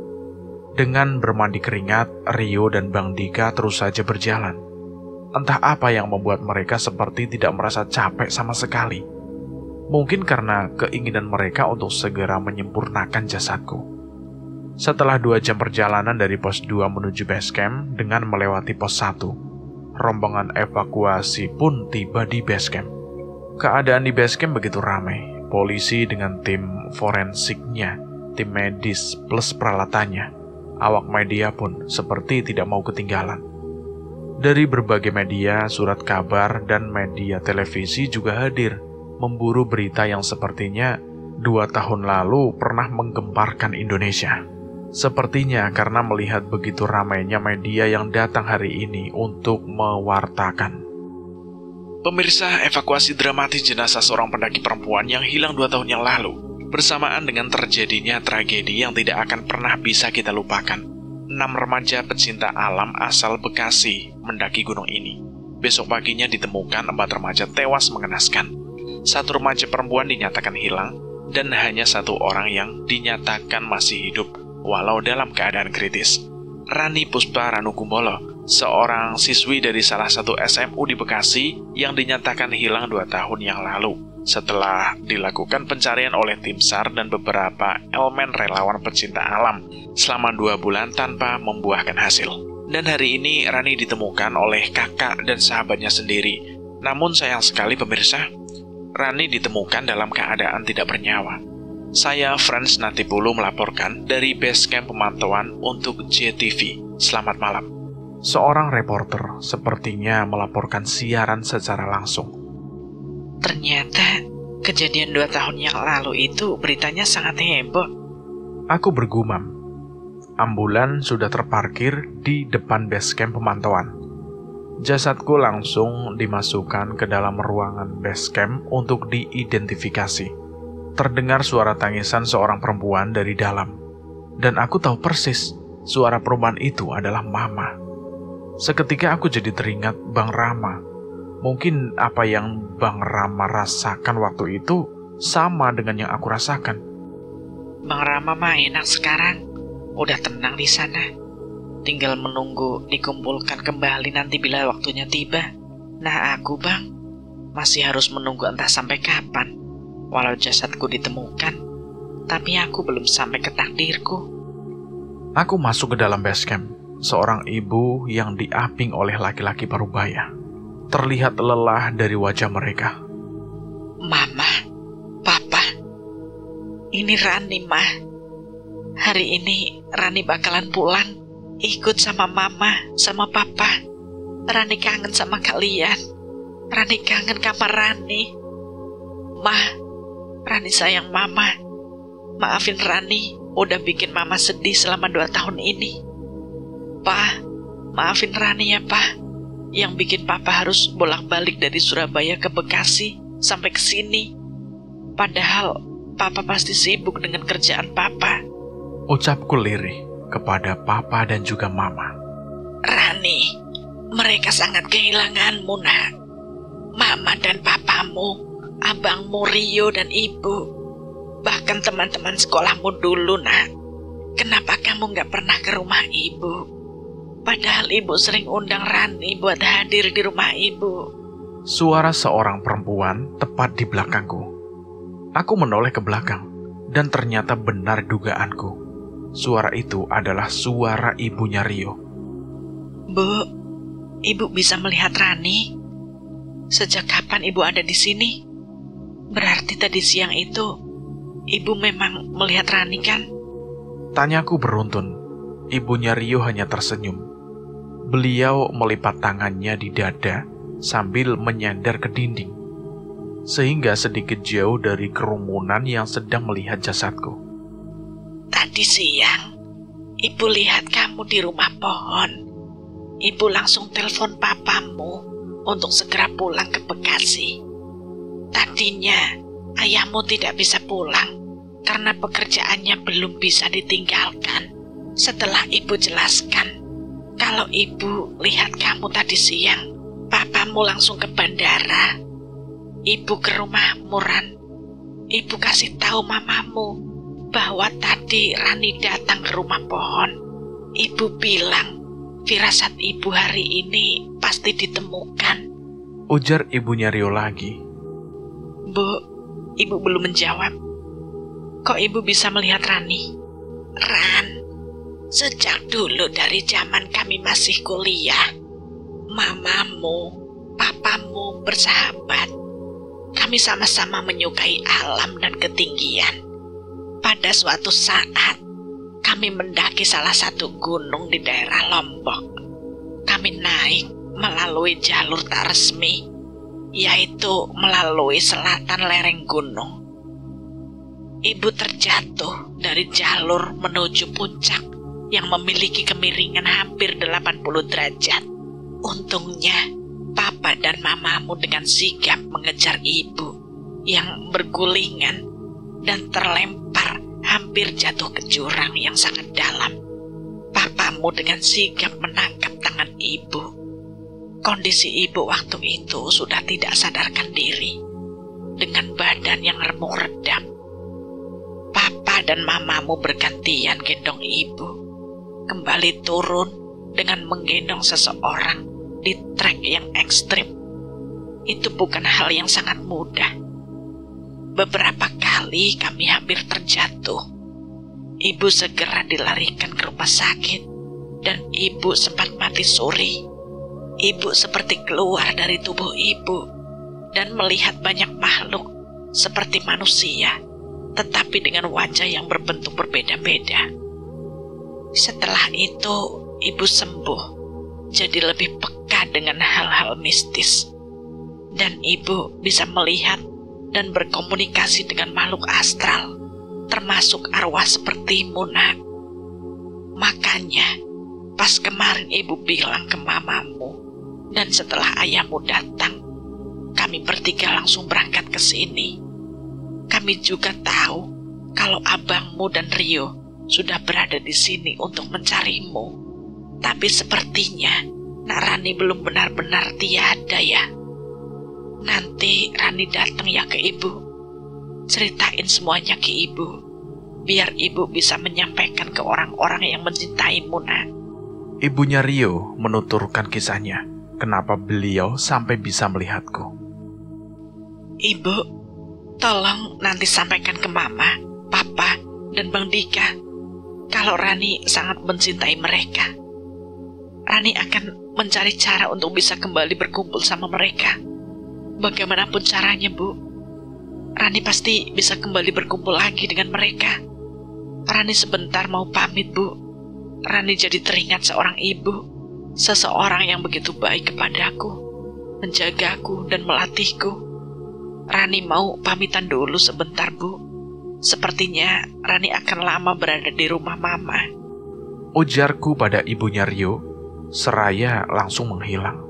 Dengan bermandi keringat, Rio dan Bang Dika terus saja berjalan. Entah apa yang membuat mereka seperti tidak merasa capek sama sekali. Mungkin karena keinginan mereka untuk segera menyempurnakan jasadku. Setelah dua jam perjalanan dari pos dua menuju base camp dengan melewati pos satu, rombongan evakuasi pun tiba di base camp. Keadaan di base camp begitu ramai. Polisi dengan tim forensiknya, tim medis plus peralatannya. Awak media pun seperti tidak mau ketinggalan. Dari berbagai media, surat kabar, dan media televisi juga hadir, memburu berita yang sepertinya dua tahun lalu pernah menggemparkan Indonesia. Sepertinya karena melihat begitu ramainya media yang datang hari ini untuk mewartakan. Pemirsa, evakuasi dramatis jenazah seorang pendaki perempuan yang hilang dua tahun yang lalu, bersamaan dengan terjadinya tragedi yang tidak akan pernah bisa kita lupakan. Enam remaja pecinta alam asal Bekasi mendaki gunung ini. Besok paginya ditemukan empat remaja tewas mengenaskan. Satu remaja perempuan dinyatakan hilang, dan hanya satu orang yang dinyatakan masih hidup, walau dalam keadaan kritis. Rani Puspa Ranukumbolo, seorang siswi dari salah satu S M U di Bekasi yang dinyatakan hilang dua tahun yang lalu, setelah dilakukan pencarian oleh tim SAR dan beberapa elemen relawan pecinta alam selama dua bulan tanpa membuahkan hasil. Dan hari ini Rani ditemukan oleh kakak dan sahabatnya sendiri. Namun sayang sekali pemirsa, Rani ditemukan dalam keadaan tidak bernyawa. Saya Frans Natipulu melaporkan dari base camp pemantauan untuk J T V. Selamat malam. Seorang reporter sepertinya melaporkan siaran secara langsung. Ternyata kejadian dua tahun yang lalu itu beritanya sangat heboh. Aku bergumam. Ambulan sudah terparkir di depan base camp pemantauan. Jasadku langsung dimasukkan ke dalam ruangan base camp untuk diidentifikasi. Terdengar suara tangisan seorang perempuan dari dalam. Dan aku tahu persis suara perempuan itu adalah Mama. Seketika aku jadi teringat Bang Rama. Mungkin apa yang Bang Rama rasakan waktu itu sama dengan yang aku rasakan. Bang Rama mah enak sekarang. Udah tenang di sana. Tinggal menunggu dikumpulkan kembali nanti bila waktunya tiba. Nah aku bang, masih harus menunggu entah sampai kapan. Walau jasadku ditemukan, tapi aku belum sampai ke takdirku. Aku masuk ke dalam base camp. Seorang ibu yang diaping oleh laki-laki parubaya. Terlihat lelah dari wajah mereka. Mama, Papa, ini Rani, Ma. Hari ini Rani bakalan pulang, ikut sama Mama, sama Papa. Rani kangen sama kalian. Rani kangen kamar Rani. Ma, Rani sayang Mama. Maafin Rani, udah bikin Mama sedih selama dua tahun ini. Pa, maafin Rani ya, Pa. Yang bikin Papa harus bolak-balik dari Surabaya ke Bekasi sampai ke sini. Padahal Papa pasti sibuk dengan kerjaan Papa. Ucapku lirih kepada Papa dan juga Mama. Rani, mereka sangat kehilanganmu, nak. Mama dan Papamu, abangmu Rio dan Ibu, bahkan teman-teman sekolahmu dulu, nak. Kenapa kamu gak pernah ke rumah Ibu? Padahal Ibu sering undang Rani buat hadir di rumah Ibu. Suara seorang perempuan tepat di belakangku. Aku menoleh ke belakang, dan ternyata benar dugaanku. Suara itu adalah suara ibunya Rio. Bu, Ibu bisa melihat Rani? Sejak kapan Ibu ada di sini? Berarti tadi siang itu, Ibu memang melihat Rani kan? Tanyaku beruntun. Ibunya Rio hanya tersenyum. Beliau melipat tangannya di dada sambil menyandar ke dinding, sehingga sedikit jauh dari kerumunan yang sedang melihat jasadku. Tadi siang, Ibu lihat kamu di rumah pohon. Ibu langsung telepon papamu untuk segera pulang ke Bekasi. Tadinya, ayahmu tidak bisa pulang karena pekerjaannya belum bisa ditinggalkan. Setelah Ibu jelaskan, kalau Ibu lihat kamu tadi siang, papamu langsung ke bandara. Ibu ke rumah Muran. Ibu kasih tahu mamamu bahwa tadi Rani datang ke rumah pohon. Ibu bilang, firasat Ibu hari ini pasti ditemukan. Ujar ibunya Rio lagi. Bu, Ibu belum menjawab. Kok Ibu bisa melihat Rani? Ran, sejak dulu dari zaman kami masih kuliah, mamamu, papamu bersahabat. Kami sama-sama menyukai alam dan ketinggian. Pada suatu saat, kami mendaki salah satu gunung di daerah Lombok. Kami naik melalui jalur tak resmi, yaitu melalui selatan lereng gunung. Ibu terjatuh dari jalur menuju puncak yang memiliki kemiringan hampir delapan puluh derajat. Untungnya, Papa dan Mamamu dengan sigap mengejar Ibu yang bergulingan dan terlempar hampir jatuh ke jurang yang sangat dalam. Papamu dengan sigap menangkap tangan Ibu. Kondisi Ibu waktu itu sudah tidak sadarkan diri, dengan badan yang remuk redam. Papa dan Mamamu bergantian gendong Ibu, kembali turun dengan menggendong seseorang di trek yang ekstrim. Itu bukan hal yang sangat mudah. Beberapa kali kami hampir terjatuh. Ibu segera dilarikan ke rumah sakit, dan Ibu sempat mati suri. Ibu seperti keluar dari tubuh Ibu dan melihat banyak makhluk seperti manusia, tetapi dengan wajah yang berbentuk berbeda-beda. Setelah itu, Ibu sembuh jadi lebih peka dengan hal-hal mistis. Dan ibu bisa melihat dan berkomunikasi dengan makhluk astral, termasuk arwah sepertimu, nak. Makanya, pas kemarin ibu bilang ke mamamu, dan setelah ayahmu datang, kami bertiga langsung berangkat ke sini. Kami juga tahu kalau abangmu dan Rio sudah berada di sini untuk mencarimu. Tapi sepertinya Nak Rani belum benar-benar tiada ya. Nanti Rani datang ya ke ibu. Ceritain semuanya ke ibu, biar ibu bisa menyampaikan ke orang-orang yang mencintaimu, nak. Ibunya Rio menuturkan kisahnya, kenapa beliau sampai bisa melihatku. Ibu, tolong nanti sampaikan ke mama, papa, dan Bang Dika kalau Rani sangat mencintai mereka. Rani akan mencari cara untuk bisa kembali berkumpul sama mereka. Bagaimanapun caranya, Bu, Rani pasti bisa kembali berkumpul lagi dengan mereka. Rani sebentar mau pamit, Bu. Rani jadi teringat seorang ibu, seseorang yang begitu baik kepadaku, menjagaku dan melatihku. Rani mau pamitan dulu sebentar, Bu. Sepertinya Rani akan lama berada di rumah Mama. Ujarku pada ibunya Rio, seraya langsung menghilang.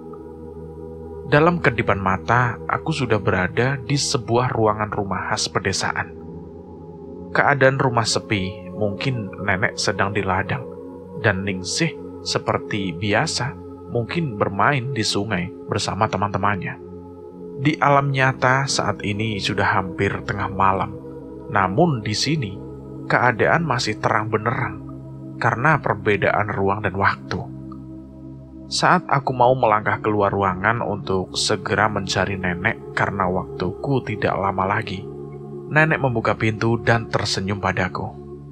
Dalam kedipan mata, aku sudah berada di sebuah ruangan rumah khas pedesaan. Keadaan rumah sepi, mungkin nenek sedang di ladang, dan Ningsih seperti biasa mungkin bermain di sungai bersama teman-temannya. Di alam nyata saat ini sudah hampir tengah malam, namun di sini keadaan masih terang benderang karena perbedaan ruang dan waktu. Saat aku mau melangkah keluar ruangan untuk segera mencari nenek karena waktuku tidak lama lagi, nenek membuka pintu dan tersenyum padaku.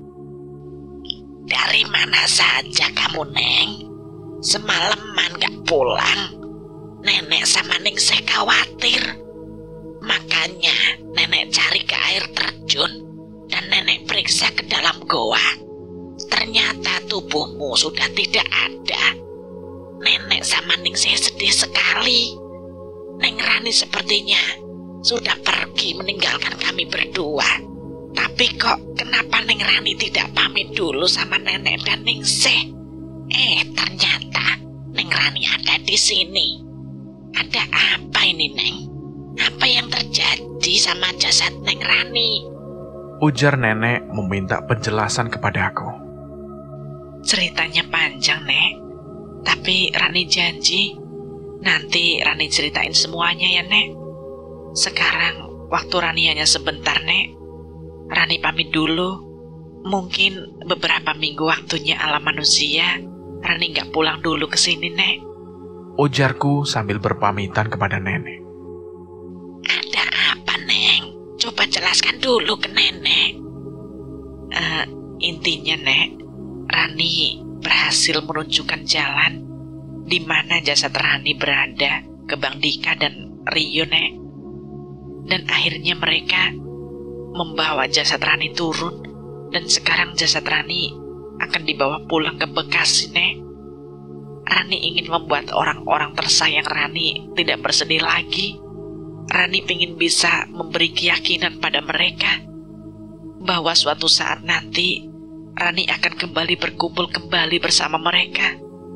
Dari mana saja kamu, Neng? Semalaman gak pulang. Nenek sama Ningsih khawatir. Makanya nenek cari ke air terjun dan nenek periksa ke dalam goa. Ternyata tubuhmu sudah tidak ada. Nenek sama Ningsih sedih sekali. Neng Rani sepertinya sudah pergi meninggalkan kami berdua. Tapi kok kenapa Neng Rani tidak pamit dulu sama nenek dan Ningsih? Eh, ternyata Neng Rani ada di sini. Ada apa ini, Neng? Apa yang terjadi sama jasad Neng Rani? Ujar nenek meminta penjelasan kepada aku. Ceritanya panjang, Nek. Tapi Rani janji nanti Rani ceritain semuanya ya, Nek. Sekarang waktu Rani hanya sebentar, Nek. Rani pamit dulu. Mungkin beberapa minggu waktunya alam manusia, Rani gak pulang dulu ke sini, Nek. Ujarku sambil berpamitan kepada nenek. Ada apa, Neng? Coba jelaskan dulu ke nenek. Uh, intinya, Nek, Rani berhasil menunjukkan jalan di mana jasad Rani berada ke Bang Dika dan Rio, Nek. Dan akhirnya mereka membawa jasad Rani turun, dan sekarang jasad Rani akan dibawa pulang ke Bekasi, Nek. Rani ingin membuat orang-orang tersayang Rani tidak bersedih lagi. Rani ingin bisa memberi keyakinan pada mereka bahwa suatu saat nanti Rani akan kembali berkumpul kembali bersama mereka.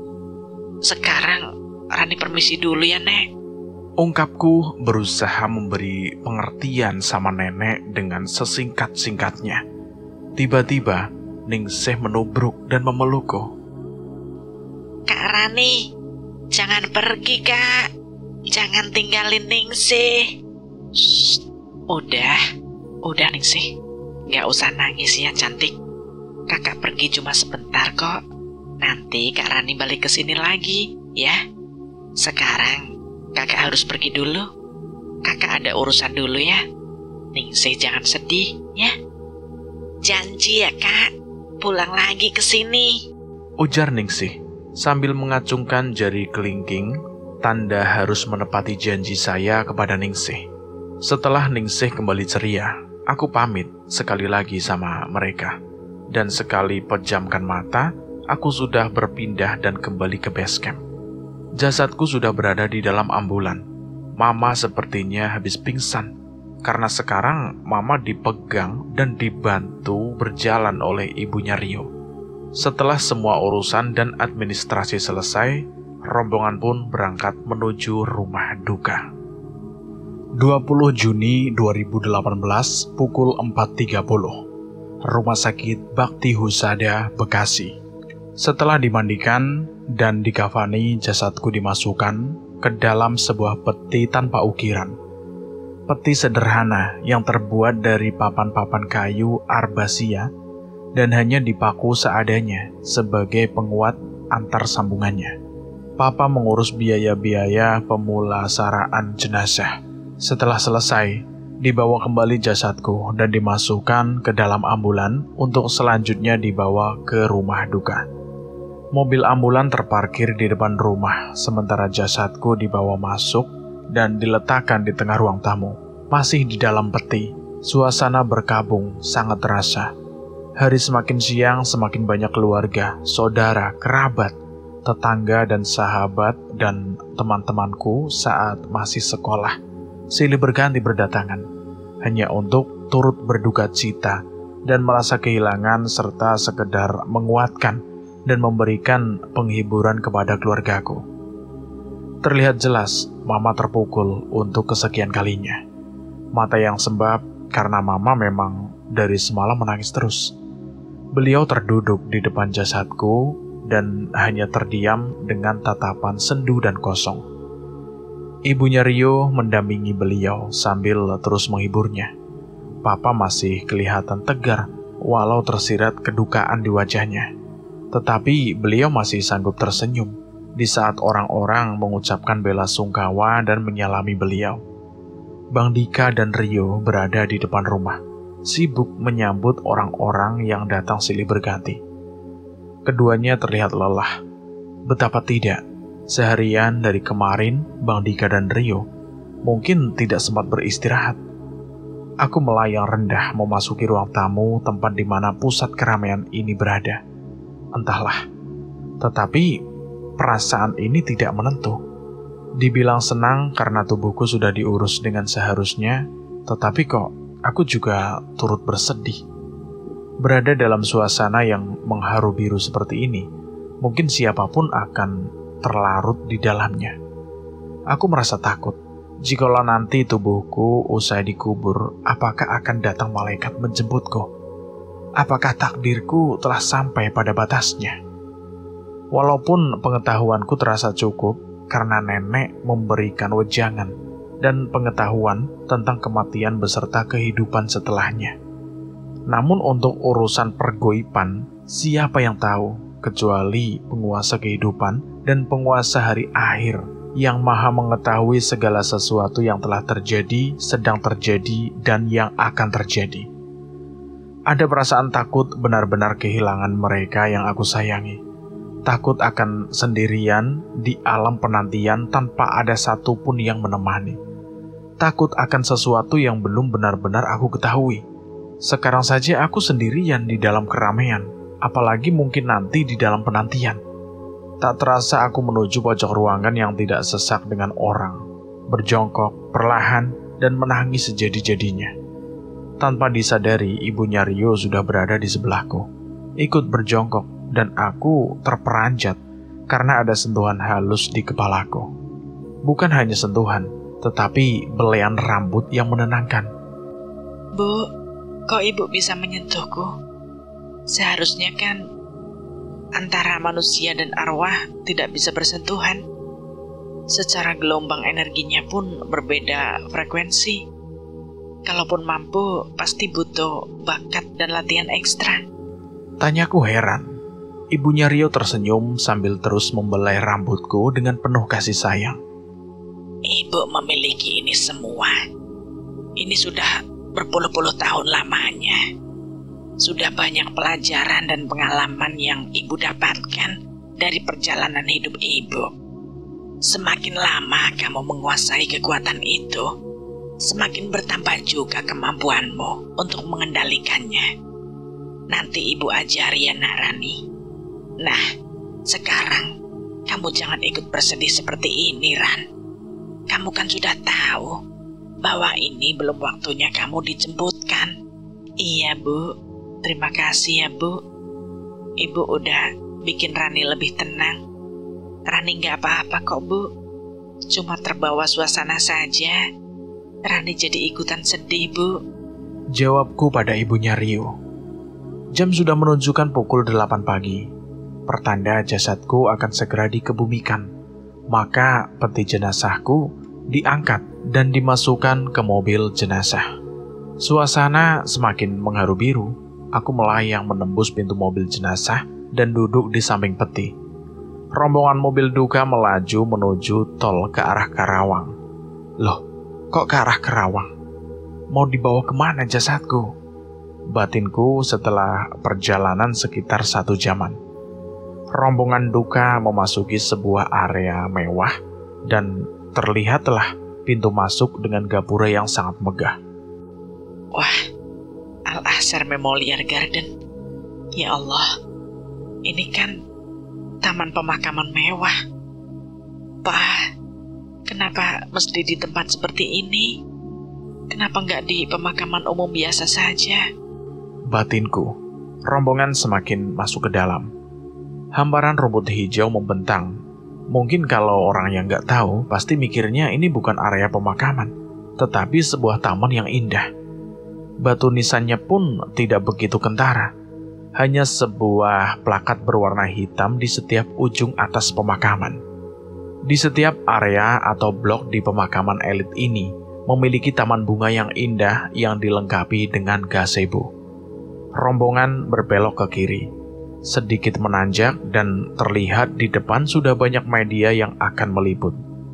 Sekarang Rani permisi dulu ya, Nek. Ungkapku berusaha memberi pengertian sama nenek dengan sesingkat-singkatnya. Tiba-tiba Ningsih menubruk dan memelukku. Kak Rani, jangan pergi, Kak. Jangan tinggalin Ningsih. Shh, udah, udah Ningsih. Gak usah nangis ya, cantik. Kakak pergi cuma sebentar kok. Nanti Kak Rani balik ke sini lagi, ya. Sekarang kakak harus pergi dulu. Kakak ada urusan dulu ya. Ningsih jangan sedih, ya. Janji ya, Kak. Pulang lagi ke sini. Ujar Ningsih sambil mengacungkan jari kelingking, tanda harus menepati janji saya kepada Ningsih. Setelah Ningsih kembali ceria, aku pamit sekali lagi sama mereka. Dan sekali pejamkan mata, aku sudah berpindah dan kembali ke base camp. Jasadku sudah berada di dalam ambulan. Mama sepertinya habis pingsan, karena sekarang Mama dipegang dan dibantu berjalan oleh ibunya Rio. Setelah semua urusan dan administrasi selesai, rombongan pun berangkat menuju rumah duka. dua puluh Juni dua ribu delapan belas pukul empat tiga puluh. Rumah Sakit Bakti Husada, Bekasi. Setelah dimandikan dan dikafani, jasadku dimasukkan ke dalam sebuah peti tanpa ukiran. Peti sederhana yang terbuat dari papan-papan kayu arbasia dan hanya dipaku seadanya sebagai penguat antar sambungannya. Papa mengurus biaya-biaya pemulasaraan jenazah. Setelah selesai, dibawa kembali jasadku dan dimasukkan ke dalam ambulan untuk selanjutnya dibawa ke rumah duka. Mobil ambulan terparkir di depan rumah, sementara jasadku dibawa masuk dan diletakkan di tengah ruang tamu. Masih di dalam peti, suasana berkabung sangat terasa. Hari semakin siang, semakin banyak keluarga, saudara, kerabat, tetangga dan sahabat dan teman-temanku saat masih sekolah silih berganti berdatangan, hanya untuk turut berduka cita dan merasa kehilangan serta sekedar menguatkan dan memberikan penghiburan kepada keluargaku. Terlihat jelas Mama terpukul untuk kesekian kalinya. Mata yang sembab karena Mama memang dari semalam menangis terus. Beliau terduduk di depan jasadku dan hanya terdiam dengan tatapan sendu dan kosong. Ibunya Rio mendampingi beliau sambil terus menghiburnya. Papa masih kelihatan tegar walau tersirat kedukaan di wajahnya. Tetapi beliau masih sanggup tersenyum di saat orang-orang mengucapkan bela sungkawa dan menyalami beliau. Bang Dika dan Rio berada di depan rumah, sibuk menyambut orang-orang yang datang silih berganti. Keduanya terlihat lelah. Betapa tidak, seharian dari kemarin Bang Dika dan Rio mungkin tidak sempat beristirahat. Aku melayang rendah memasuki ruang tamu tempat di mana pusat keramaian ini berada. Entahlah, tetapi perasaan ini tidak menentu. Dibilang senang karena tubuhku sudah diurus dengan seharusnya, tetapi kok aku juga turut bersedih. Berada dalam suasana yang mengharu biru seperti ini, mungkin siapapun akan terlarut di dalamnya. Aku merasa takut, jikalau nanti tubuhku usai dikubur, apakah akan datang malaikat menjemputku? Apakah takdirku telah sampai pada batasnya? Walaupun pengetahuanku terasa cukup karena nenek memberikan wejangan dan pengetahuan tentang kematian beserta kehidupan setelahnya. Namun untuk urusan pergoipan, siapa yang tahu kecuali penguasa kehidupan dan penguasa hari akhir yang maha mengetahui segala sesuatu yang telah terjadi, sedang terjadi, dan yang akan terjadi. Ada perasaan takut benar-benar kehilangan mereka yang aku sayangi. Takut akan sendirian di alam penantian tanpa ada satupun yang menemani. Takut akan sesuatu yang belum benar-benar aku ketahui. Sekarang saja aku sendirian di dalam keramaian, apalagi mungkin nanti di dalam penantian. Tak terasa aku menuju pojok ruangan yang tidak sesak dengan orang, berjongkok, perlahan, dan menangis sejadi-jadinya. Tanpa disadari, ibunya Rio sudah berada di sebelahku, ikut berjongkok, dan aku terperanjat karena ada sentuhan halus di kepalaku. Bukan hanya sentuhan, tetapi belean rambut yang menenangkan. Bu, kok ibu bisa menyentuhku? Seharusnya kan antara manusia dan arwah tidak bisa bersentuhan. Secara gelombang energinya pun berbeda frekuensi. Kalaupun mampu, pasti butuh bakat dan latihan ekstra. Tanyaku heran. Ibunya Rio tersenyum sambil terus membelai rambutku dengan penuh kasih sayang. Ibu memiliki ini semua. Ini sudah berpuluh-puluh tahun lamanya. Sudah banyak pelajaran dan pengalaman yang ibu dapatkan dari perjalanan hidup ibu. Semakin lama kamu menguasai kekuatan itu, semakin bertambah juga kemampuanmu untuk mengendalikannya. Nanti ibu ajari ya Narani. Nah, sekarang Kamu jangan ikut bersedih seperti ini, Ran. Kamu kan sudah tahu bahwa ini belum waktunya kamu dijemputkan. Iya, Bu. Terima kasih ya, Bu. Ibu udah bikin Rani lebih tenang. Rani nggak apa-apa kok, Bu. Cuma terbawa suasana saja. Rani jadi ikutan sedih, Bu. Jawabku pada ibunya Rio. Jam sudah menunjukkan pukul delapan pagi. Pertanda jasadku akan segera dikebumikan. Maka peti jenazahku diangkat dan dimasukkan ke mobil jenazah. Suasana semakin mengharu biru. Aku melayang menembus pintu mobil jenazah dan duduk di samping peti. Rombongan mobil duka melaju menuju tol ke arah Karawang. Loh, kok ke arah Karawang? Mau dibawa kemana jasadku? Batinku setelah perjalanan sekitar satu jaman. Rombongan duka memasuki sebuah area mewah dan terlihatlah pintu masuk dengan gapura yang sangat megah. Wah, Al-Azhar Memorial Garden. Ya Allah, ini kan taman pemakaman mewah. Pak, kenapa mesti di tempat seperti ini? Kenapa nggak di pemakaman umum biasa saja? Batinku, rombongan semakin masuk ke dalam. Hamparan rumput hijau membentang. Mungkin kalau orang yang nggak tahu, pasti mikirnya ini bukan area pemakaman, tetapi sebuah taman yang indah. Batu nisannya pun tidak begitu kentara. Hanya sebuah plakat berwarna hitam di setiap ujung atas pemakaman. Di setiap area atau blok di pemakaman elit ini memiliki taman bunga yang indah yang dilengkapi dengan gazebo. Rombongan berbelok ke kiri, sedikit menanjak dan terlihat di depan sudah banyak media yang akan meliput.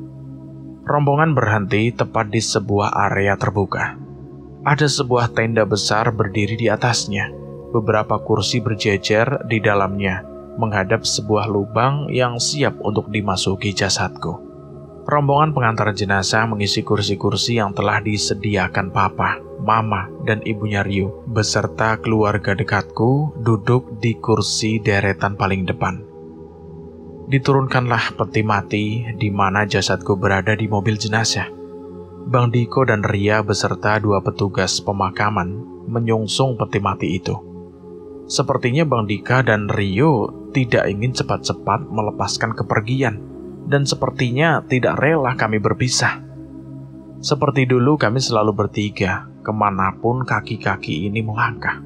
Rombongan berhenti tepat di sebuah area terbuka. Ada sebuah tenda besar berdiri di atasnya. Beberapa kursi berjejer di dalamnya, menghadap sebuah lubang yang siap untuk dimasuki jasadku. Rombongan pengantar jenazah mengisi kursi-kursi yang telah disediakan Papa, Mama, dan ibunya Rio, beserta keluarga dekatku duduk di kursi deretan paling depan. Diturunkanlah peti mati di mana jasadku berada di mobil jenazah. Bang Diko dan Ria beserta dua petugas pemakaman menyongsong peti mati itu. Sepertinya Bang Dika dan Rio tidak ingin cepat-cepat melepaskan kepergian, dan sepertinya tidak rela kami berpisah. Seperti dulu kami selalu bertiga, kemanapun kaki-kaki ini melangkah.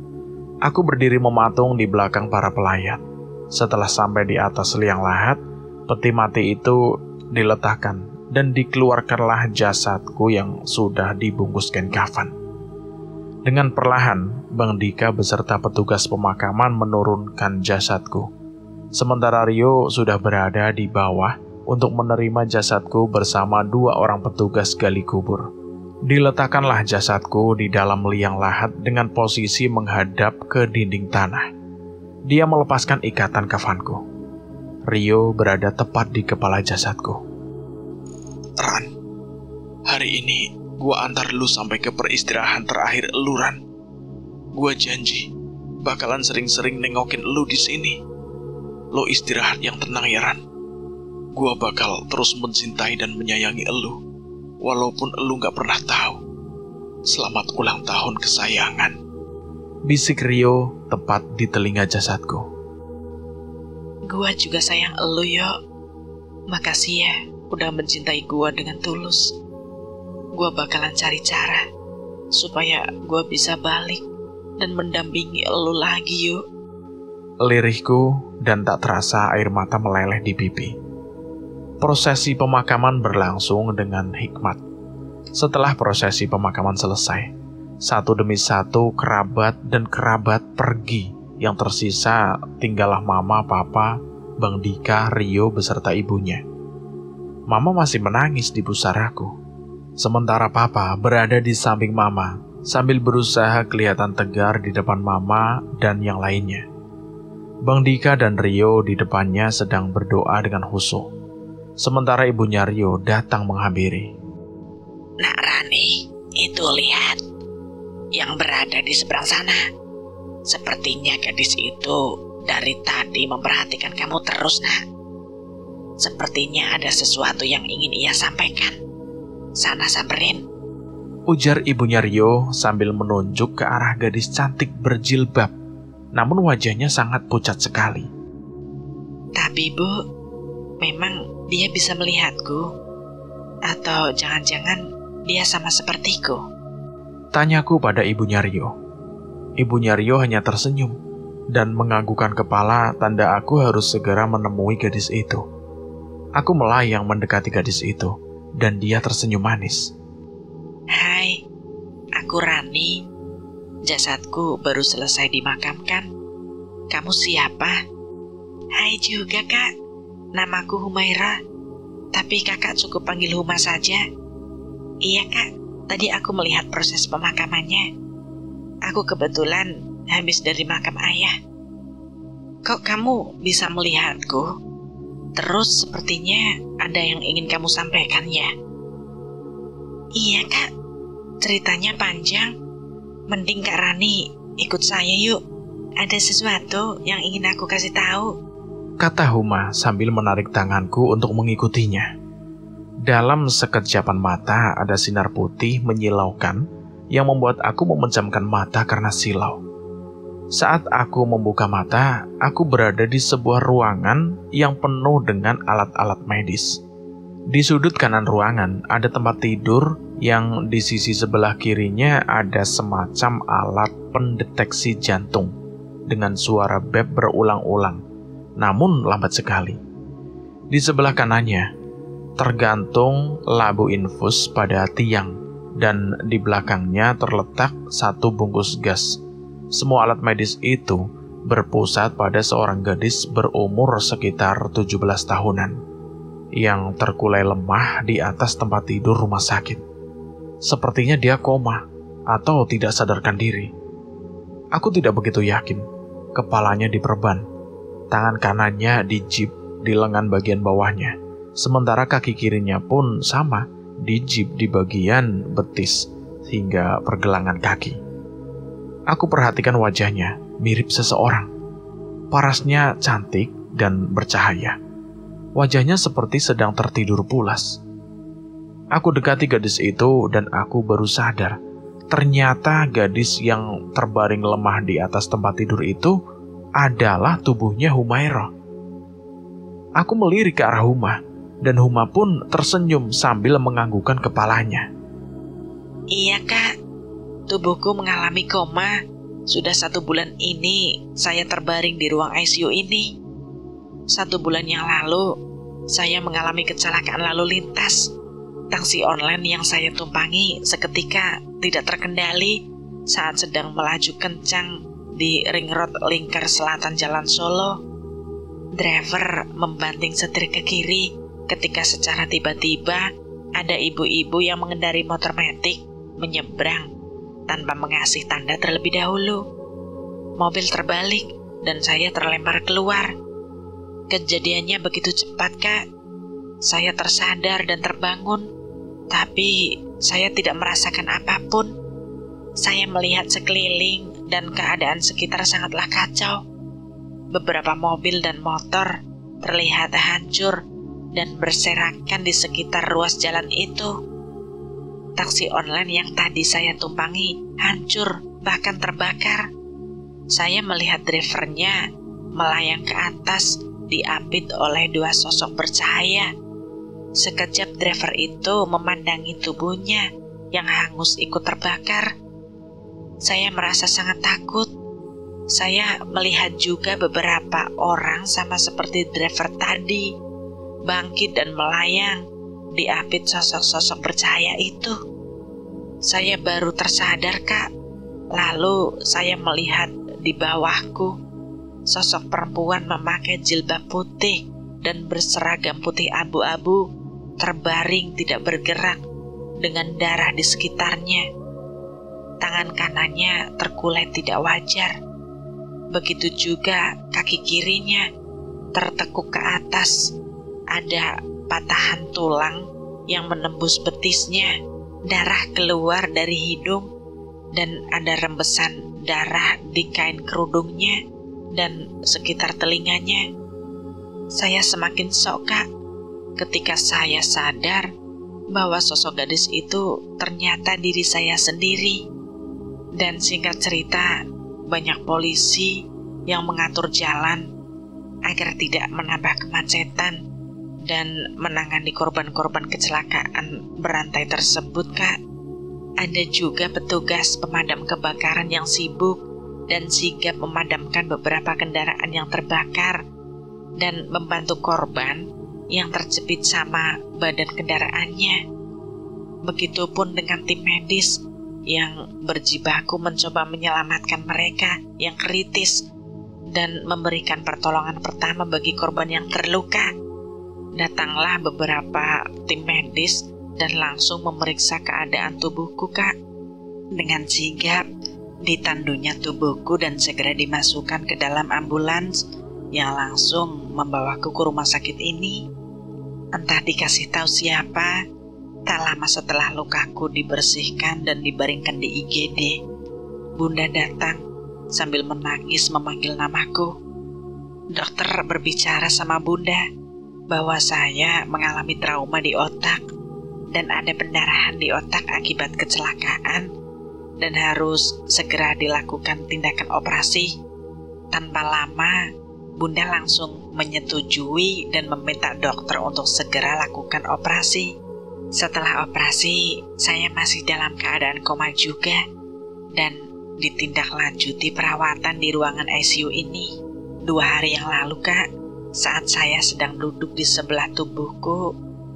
Aku berdiri mematung di belakang para pelayat. Setelah sampai di atas liang lahat, peti mati itu diletakkan dan dikeluarkanlah jasadku yang sudah dibungkus kain kafan. Dengan perlahan, Bang Dika beserta petugas pemakaman menurunkan jasadku. Sementara Rio sudah berada di bawah untuk menerima jasadku bersama dua orang petugas gali kubur. Diletakkanlah jasadku di dalam liang lahat dengan posisi menghadap ke dinding tanah. Dia melepaskan ikatan kafanku. Rio berada tepat di kepala jasadku. Ran, hari ini gua antar lu sampai ke peristirahan terakhir lu, Ran. Gua janji bakalan sering-sering nengokin lu di sini. Lo istirahat yang tenang ya, Ran. Gua bakal terus mencintai dan menyayangi elu, walaupun elu gak pernah tahu. Selamat ulang tahun kesayangan. Bisik Rio tepat di telinga jasadku. Gua juga sayang elu, yo. Makasih ya udah mencintai gua dengan tulus. Gua bakalan cari cara supaya gua bisa balik dan mendampingi elu lagi, yuk. Lirihku dan tak terasa air mata meleleh di pipi. Prosesi pemakaman berlangsung dengan hikmat. Setelah prosesi pemakaman selesai, satu demi satu kerabat dan kerabat pergi. Yang tersisa tinggallah Mama, Papa, Bang Dika, Rio beserta ibunya. Mama masih menangis di pusaraku. Sementara Papa berada di samping Mama sambil berusaha kelihatan tegar di depan Mama dan yang lainnya. Bang Dika dan Rio di depannya sedang berdoa dengan khusyuk. Sementara ibunya Rio datang menghampiri. Nak Rani, itu lihat. Yang berada di seberang sana. Sepertinya gadis itu dari tadi memperhatikan kamu terus, nak. Sepertinya ada sesuatu yang ingin ia sampaikan. Sana samperin, ujar ibunya Rio sambil menunjuk ke arah gadis cantik berjilbab, namun wajahnya sangat pucat sekali. Tapi Bu, memang dia bisa melihatku? Atau jangan-jangan dia sama sepertiku? Tanyaku pada ibunya Rio. Ibunya Rio hanya tersenyum dan menganggukkan kepala tanda aku harus segera menemui gadis itu. Aku melayang mendekati gadis itu, dan dia tersenyum manis. Hai, aku Rani. Jasadku baru selesai dimakamkan. Kamu siapa? Hai juga kak, namaku Humaira. Tapi kakak cukup panggil Huma saja. Iya kak, tadi aku melihat proses pemakamannya. Aku kebetulan habis dari makam ayah. Kok kamu bisa melihatku? Terus sepertinya ada yang ingin kamu sampaikan ya? Iya kak, ceritanya panjang. Mending Kak Rani ikut saya yuk. Ada sesuatu yang ingin aku kasih tahu, kata Huma sambil menarik tanganku untuk mengikutinya. Dalam sekejapan mata ada sinar putih menyilaukan yang membuat aku memejamkan mata karena silau. Saat aku membuka mata, aku berada di sebuah ruangan yang penuh dengan alat-alat medis. Di sudut kanan ruangan ada tempat tidur yang di sisi sebelah kirinya ada semacam alat pendeteksi jantung dengan suara bep berulang-ulang, namun lambat sekali. Di sebelah kanannya tergantung labu infus pada tiang dan di belakangnya terletak satu bungkus gas. Semua alat medis itu berpusat pada seorang gadis berumur sekitar tujuh belas tahunan yang terkulai lemah di atas tempat tidur rumah sakit. Sepertinya dia koma atau tidak sadarkan diri. Aku tidak begitu yakin. Kepalanya diperban, tangan kanannya dijip di lengan bagian bawahnya, sementara kaki kirinya pun sama, dijip di bagian betis hingga pergelangan kaki. Aku perhatikan wajahnya, mirip seseorang. Parasnya cantik dan bercahaya. Wajahnya seperti sedang tertidur pulas. Aku dekati gadis itu dan aku baru sadar, ternyata gadis yang terbaring lemah di atas tempat tidur itu adalah tubuhnya Humaira. Aku melirik ke arah Huma, dan Huma pun tersenyum sambil menganggukkan kepalanya. Iya kak, tubuhku mengalami koma. Sudah satu bulan ini saya terbaring di ruang I C U ini. Satu bulan yang lalu, saya mengalami kecelakaan lalu lintas. Taksi online yang saya tumpangi seketika tidak terkendali saat sedang melaju kencang di ring road lingkar selatan Jalan Solo. Driver membanting setir ke kiri ketika secara tiba-tiba ada ibu-ibu yang mengendari motor metik menyeberang tanpa mengasih tanda terlebih dahulu. Mobil terbalik dan saya terlempar keluar. Kejadiannya begitu cepat, Kak. Saya tersadar dan terbangun, tapi saya tidak merasakan apapun. Saya melihat sekeliling dan keadaan sekitar sangatlah kacau. Beberapa mobil dan motor terlihat hancur dan berserakan di sekitar ruas jalan itu. Taksi online yang tadi saya tumpangi hancur, bahkan terbakar. Saya melihat drivernya melayang ke atas, diapit oleh dua sosok bercahaya. Sekejap driver itu memandangi tubuhnya yang hangus ikut terbakar. Saya merasa sangat takut. Saya melihat juga beberapa orang sama seperti driver tadi, bangkit dan melayang, diapit sosok-sosok bercahaya itu. Saya baru tersadar, Kak. Lalu saya melihat di bawahku sosok perempuan memakai jilbab putih dan berseragam putih abu-abu terbaring tidak bergerak dengan darah di sekitarnya. Tangan kanannya terkulai tidak wajar. Begitu juga kaki kirinya tertekuk ke atas. Ada patahan tulang yang menembus betisnya. Darah keluar dari hidung dan ada rembesan darah di kain kerudungnya dan sekitar telinganya. Saya semakin shock, Kak. ketika saya sadar bahwa sosok gadis itu ternyata diri saya sendiri. Dan singkat cerita, banyak polisi yang mengatur jalan agar tidak menambah kemacetan dan menangani korban-korban kecelakaan berantai tersebut, Kak. Ada juga petugas pemadam kebakaran yang sibuk dan sigap memadamkan beberapa kendaraan yang terbakar dan membantu korban yang terjepit sama badan kendaraannya. Begitupun dengan tim medis yang berjibaku mencoba menyelamatkan mereka yang kritis dan memberikan pertolongan pertama bagi korban yang terluka. Datanglah beberapa tim medis dan langsung memeriksa keadaan tubuhku, Kak. Dengan sigap ditandunya tubuhku dan segera dimasukkan ke dalam ambulans yang langsung membawaku ke rumah sakit ini. Entah dikasih tahu siapa, tak lama setelah lukaku dibersihkan dan dibaringkan di I G D, Bunda datang sambil menangis memanggil namaku. Dokter berbicara sama Bunda bahwa saya mengalami trauma di otak dan ada pendarahan di otak akibat kecelakaan dan harus segera dilakukan tindakan operasi. Tanpa lama, Bunda langsung menyetujui dan meminta dokter untuk segera lakukan operasi. Setelah operasi, saya masih dalam keadaan koma juga dan ditindaklanjuti perawatan di ruangan I C U ini. Dua hari yang lalu, Kak, saat saya sedang duduk di sebelah tubuhku,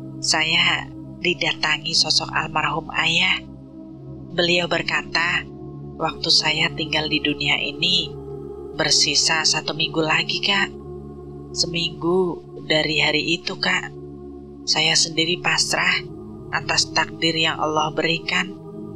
saya didatangi sosok almarhum ayah. Beliau berkata, waktu saya tinggal di dunia ini bersisa satu minggu lagi, Kak. Seminggu dari hari itu, Kak, saya sendiri pasrah atas takdir yang Allah berikan.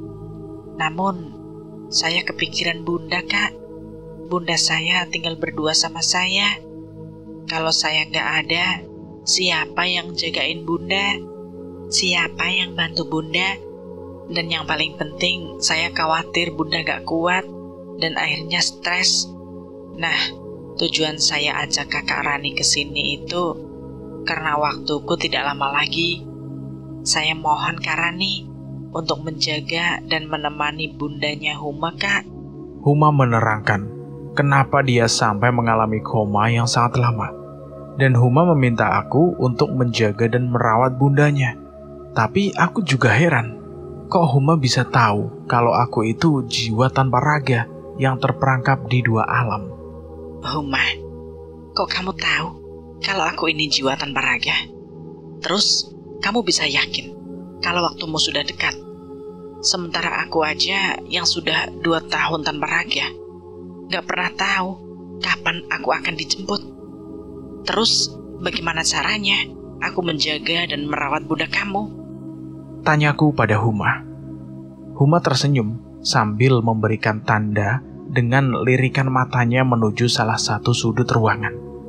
Namun, saya kepikiran Bunda, Kak. Bunda saya tinggal berdua sama saya. Kalau saya nggak ada, siapa yang jagain Bunda? Siapa yang bantu Bunda? Dan yang paling penting, saya khawatir Bunda nggak kuat dan akhirnya stres. Nah, tujuan saya ajak Kakak Rani ke sini itu karena waktuku tidak lama lagi. Saya mohon Kak Rani untuk menjaga dan menemani bundanya Huma, Kak. Huma menerangkan kenapa dia sampai mengalami koma yang sangat lama. Dan Huma meminta aku untuk menjaga dan merawat bundanya. Tapi aku juga heran, kok Huma bisa tahu kalau aku itu jiwa tanpa raga yang terperangkap di dua alam? Huma, kok kamu tahu kalau aku ini jiwa tanpa raga? Terus kamu bisa yakin kalau waktumu sudah dekat? Sementara aku aja yang sudah dua tahun tanpa raga, gak pernah tahu kapan aku akan dijemput. Terus bagaimana caranya aku menjaga dan merawat bunda kamu? Tanyaku pada Huma. Huma tersenyum sambil memberikan tanda dengan lirikan matanya menuju salah satu sudut ruangan.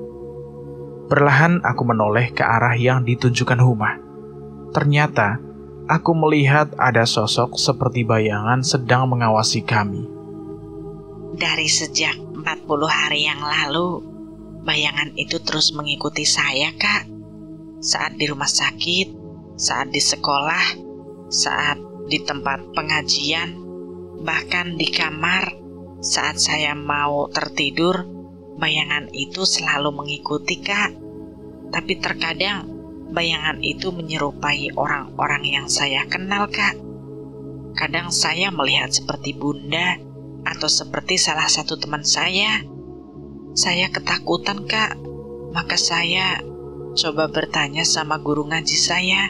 Perlahan aku menoleh ke arah yang ditunjukkan Huma. Ternyata aku melihat ada sosok seperti bayangan sedang mengawasi kami. Dari sejak empat puluh hari yang lalu, bayangan itu terus mengikuti saya, Kak. Saat di rumah sakit, saat di sekolah, saat di tempat pengajian, bahkan di kamar. Saat saya mau tertidur, bayangan itu selalu mengikuti, Kak. Tapi terkadang bayangan itu menyerupai orang-orang yang saya kenal, Kak. Kadang saya melihat seperti Bunda atau seperti salah satu teman saya. Saya ketakutan, Kak. Maka saya coba bertanya sama guru ngaji saya.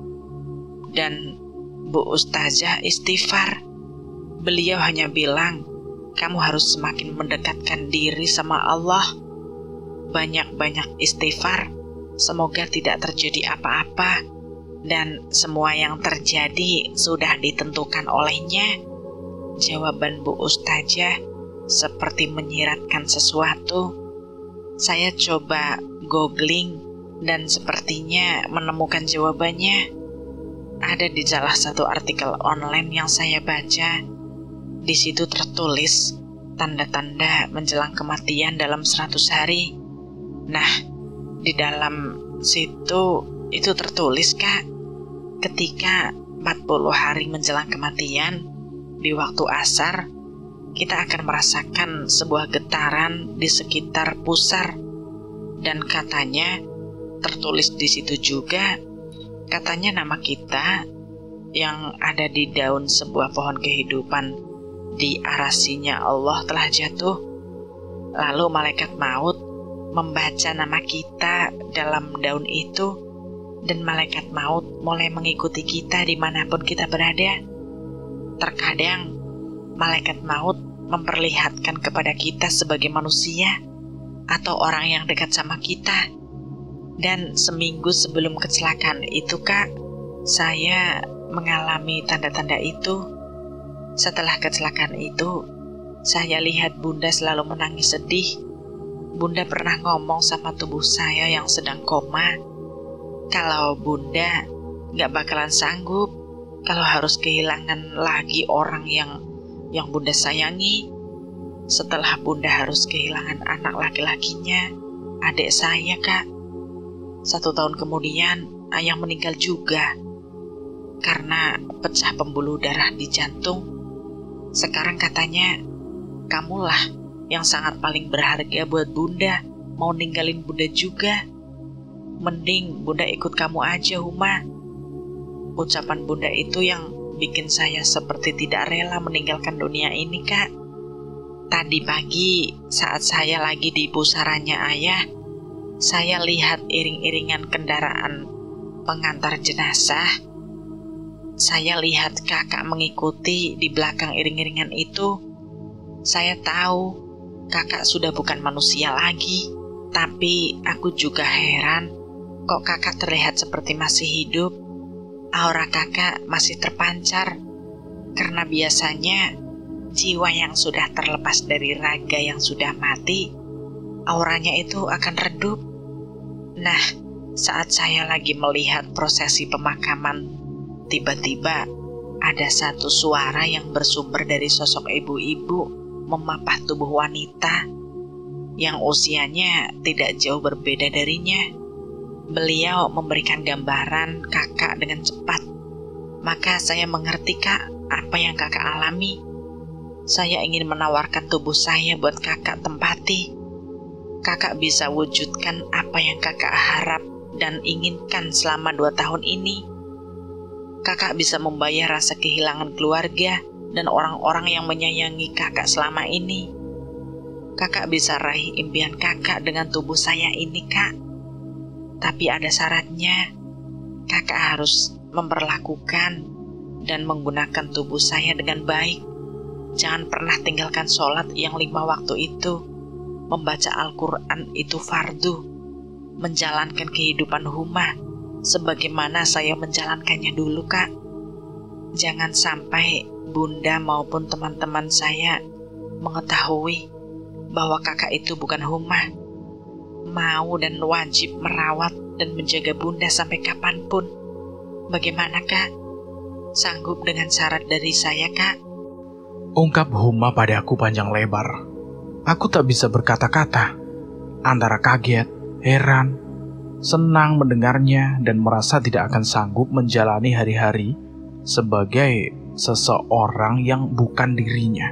Dan Bu Ustazah istighfar. Beliau hanya bilang, kamu harus semakin mendekatkan diri sama Allah. Banyak-banyak istighfar. Semoga tidak terjadi apa-apa. Dan semua yang terjadi sudah ditentukan olehnya. Jawaban Bu Ustazah seperti menyiratkan sesuatu. Saya coba googling dan sepertinya menemukan jawabannya. Ada di salah satu artikel online yang saya baca. Di situ tertulis tanda-tanda menjelang kematian dalam seratus hari. Nah, di dalam situ itu tertulis, Kak. Ketika empat puluh hari menjelang kematian, di waktu asar, kita akan merasakan sebuah getaran di sekitar pusar. Dan katanya, tertulis di situ juga, katanya nama kita yang ada di daun sebuah pohon kehidupan di arasinya Allah telah jatuh. Lalu malaikat maut membaca nama kita dalam daun itu, dan malaikat maut mulai mengikuti kita dimanapun kita berada. Terkadang malaikat maut memperlihatkan kepada kita sebagai manusia atau orang yang dekat sama kita. Dan seminggu sebelum kecelakaan itu, Kak, saya mengalami tanda-tanda itu. Setelah kecelakaan itu, saya lihat Bunda selalu menangis sedih. Bunda pernah ngomong sama tubuh saya yang sedang koma, kalau Bunda gak bakalan sanggup kalau harus kehilangan lagi orang yang yang Bunda sayangi. Setelah Bunda harus kehilangan anak laki-lakinya, adik saya, Kak. Satu tahun kemudian, ayah meninggal juga karena pecah pembuluh darah di jantung. Sekarang katanya, kamulah yang sangat paling berharga buat Bunda. Mau ninggalin Bunda juga, mending Bunda ikut kamu aja, Huma. Ucapan Bunda itu yang bikin saya seperti tidak rela meninggalkan dunia ini, Kak. Tadi pagi saat saya lagi di pusarannya ayah, saya lihat iring-iringan kendaraan pengantar jenazah. Saya lihat kakak mengikuti di belakang iring-iringan itu. Saya tahu kakak sudah bukan manusia lagi, tapi aku juga heran kok kakak terlihat seperti masih hidup. Aura kakak masih terpancar, karena biasanya jiwa yang sudah terlepas dari raga yang sudah mati, auranya itu akan redup. Nah, saat saya lagi melihat prosesi pemakaman, tiba-tiba ada satu suara yang bersumber dari sosok ibu-ibu memapah tubuh wanita yang usianya tidak jauh berbeda darinya. Beliau memberikan gambaran kakak dengan cepat. Maka saya mengerti, Kak, apa yang kakak alami. Saya ingin menawarkan tubuh saya buat kakak tempati. Kakak bisa wujudkan apa yang kakak harap dan inginkan selama dua tahun ini. Kakak bisa membayar rasa kehilangan keluarga dan orang-orang yang menyayangi kakak selama ini. Kakak bisa raih impian kakak dengan tubuh saya ini, Kak. Tapi ada syaratnya. Kakak harus memperlakukan dan menggunakan tubuh saya dengan baik. Jangan pernah tinggalkan sholat yang lima waktu itu. Membaca Al-Quran itu fardu. Menjalankan kehidupan Huma sebagaimana saya menjalankannya dulu, Kak. Jangan sampai Bunda maupun teman-teman saya mengetahui bahwa kakak itu bukan Huma. Mau dan wajib merawat dan menjaga Bunda sampai kapanpun. Bagaimana, Kak? Sanggup dengan syarat dari saya, Kak? Ungkap Huma padaku panjang lebar. Aku tak bisa berkata-kata. Antara kaget, heran, senang mendengarnya, dan merasa tidak akan sanggup menjalani hari-hari sebagai seseorang yang bukan dirinya.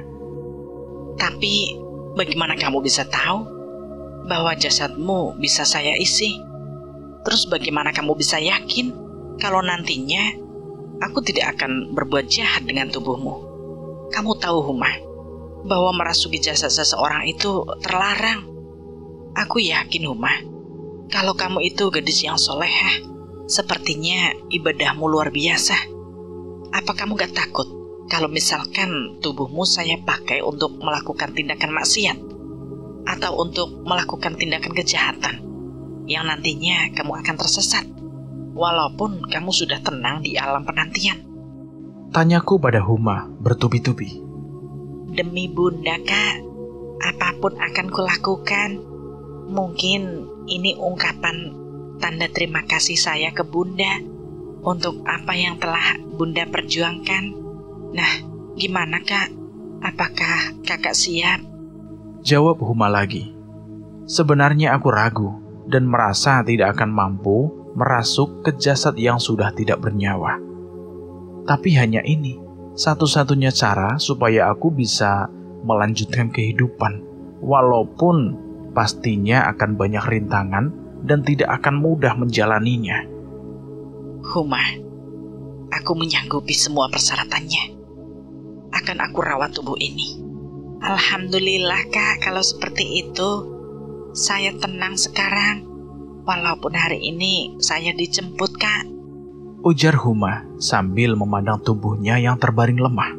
Tapi bagaimana kamu bisa tahu bahwa jasadmu bisa saya isi? Terus bagaimana kamu bisa yakin kalau nantinya aku tidak akan berbuat jahat dengan tubuhmu? Kamu tahu, Huma, bahwa merasuki jasad seseorang itu terlarang. Aku yakin, Huma, kalau kamu itu gadis yang solehah, sepertinya ibadahmu luar biasa. Apa kamu gak takut kalau misalkan tubuhmu saya pakai untuk melakukan tindakan maksiat atau untuk melakukan tindakan kejahatan yang nantinya kamu akan tersesat walaupun kamu sudah tenang di alam penantian? Tanyaku pada Huma bertubi-tubi. Demi Bunda, Kak, apapun akan kulakukan. Mungkin ini ungkapan tanda terima kasih saya ke Bunda untuk apa yang telah Bunda perjuangkan. Nah, gimana, Kak? Apakah kakak siap? Jawab Huma lagi. Sebenarnya aku ragu dan merasa tidak akan mampu merasuk ke jasad yang sudah tidak bernyawa. Tapi hanya ini, satu-satunya cara supaya aku bisa melanjutkan kehidupan, walaupun pastinya akan banyak rintangan dan tidak akan mudah menjalaninya. Huma, aku menyanggupi semua persyaratannya. Akan aku rawat tubuh ini. Alhamdulillah Kak, kalau seperti itu. Saya tenang sekarang. Walaupun hari ini saya dijemput Kak, ujar Huma sambil memandang tubuhnya yang terbaring lemah.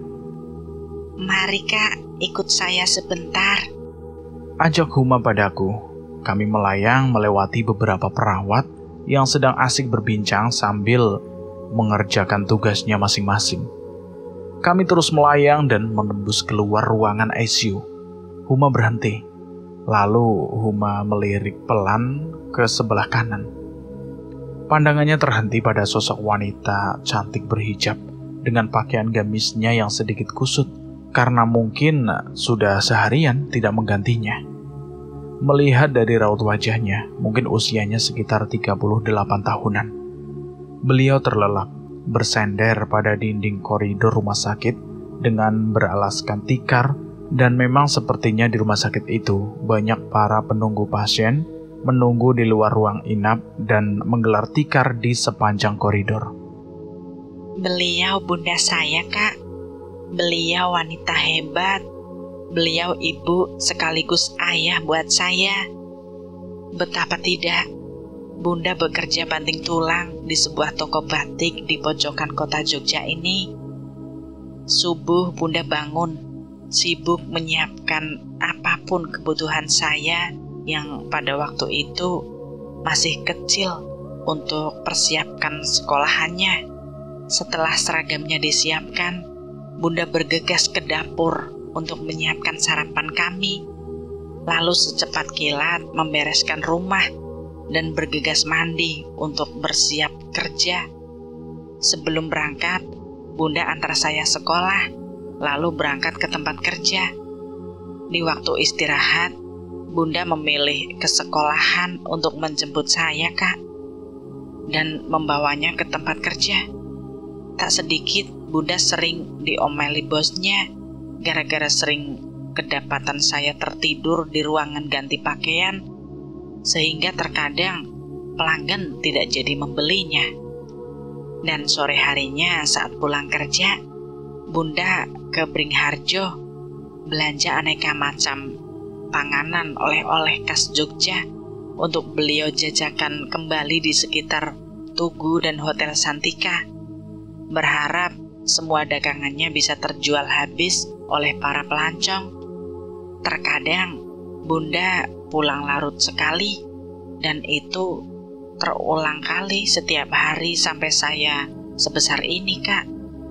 Mari Kak, ikut saya sebentar, ajak Huma padaku. Kami melayang melewati beberapa perawat yang sedang asik berbincang sambil mengerjakan tugasnya masing-masing. Kami terus melayang dan menembus keluar ruangan I C U. Huma berhenti. Lalu Huma melirik pelan ke sebelah kanan. Pandangannya terhenti pada sosok wanita cantik berhijab dengan pakaian gamisnya yang sedikit kusut karena mungkin sudah seharian tidak menggantinya. Melihat dari raut wajahnya, mungkin usianya sekitar tiga puluh delapan tahunan. Beliau terlelap, bersender pada dinding koridor rumah sakit dengan beralaskan tikar, dan memang sepertinya di rumah sakit itu banyak para penunggu pasien menunggu di luar ruang inap dan menggelar tikar di sepanjang koridor. Beliau bunda saya Kak. Beliau wanita hebat. Beliau ibu sekaligus ayah buat saya. Betapa tidak, bunda bekerja banting tulang di sebuah toko batik di pojokan kota Jogja ini. Subuh bunda bangun, sibuk menyiapkan apapun kebutuhan saya yang pada waktu itu masih kecil untuk persiapkan sekolahannya. Setelah seragamnya disiapkan, bunda bergegas ke dapur untuk menyiapkan sarapan kami, lalu secepat kilat membereskan rumah dan bergegas mandi untuk bersiap kerja. Sebelum berangkat, bunda antar saya sekolah, lalu berangkat ke tempat kerja. Di waktu istirahat, bunda memilih ke sekolahan untuk menjemput saya Kak, dan membawanya ke tempat kerja. Tak sedikit bunda sering diomeli bosnya gara-gara sering kedapatan saya tertidur di ruangan ganti pakaian, sehingga terkadang pelanggan tidak jadi membelinya. Dan sore harinya saat pulang kerja, bunda ke Bringharjo belanja aneka macam panganan oleh-oleh khas Jogja untuk beliau jajakan kembali di sekitar Tugu dan Hotel Santika, berharap semua dagangannya bisa terjual habis oleh para pelancong. Terkadang bunda pulang larut sekali, dan itu terulang kali setiap hari sampai saya sebesar ini Kak.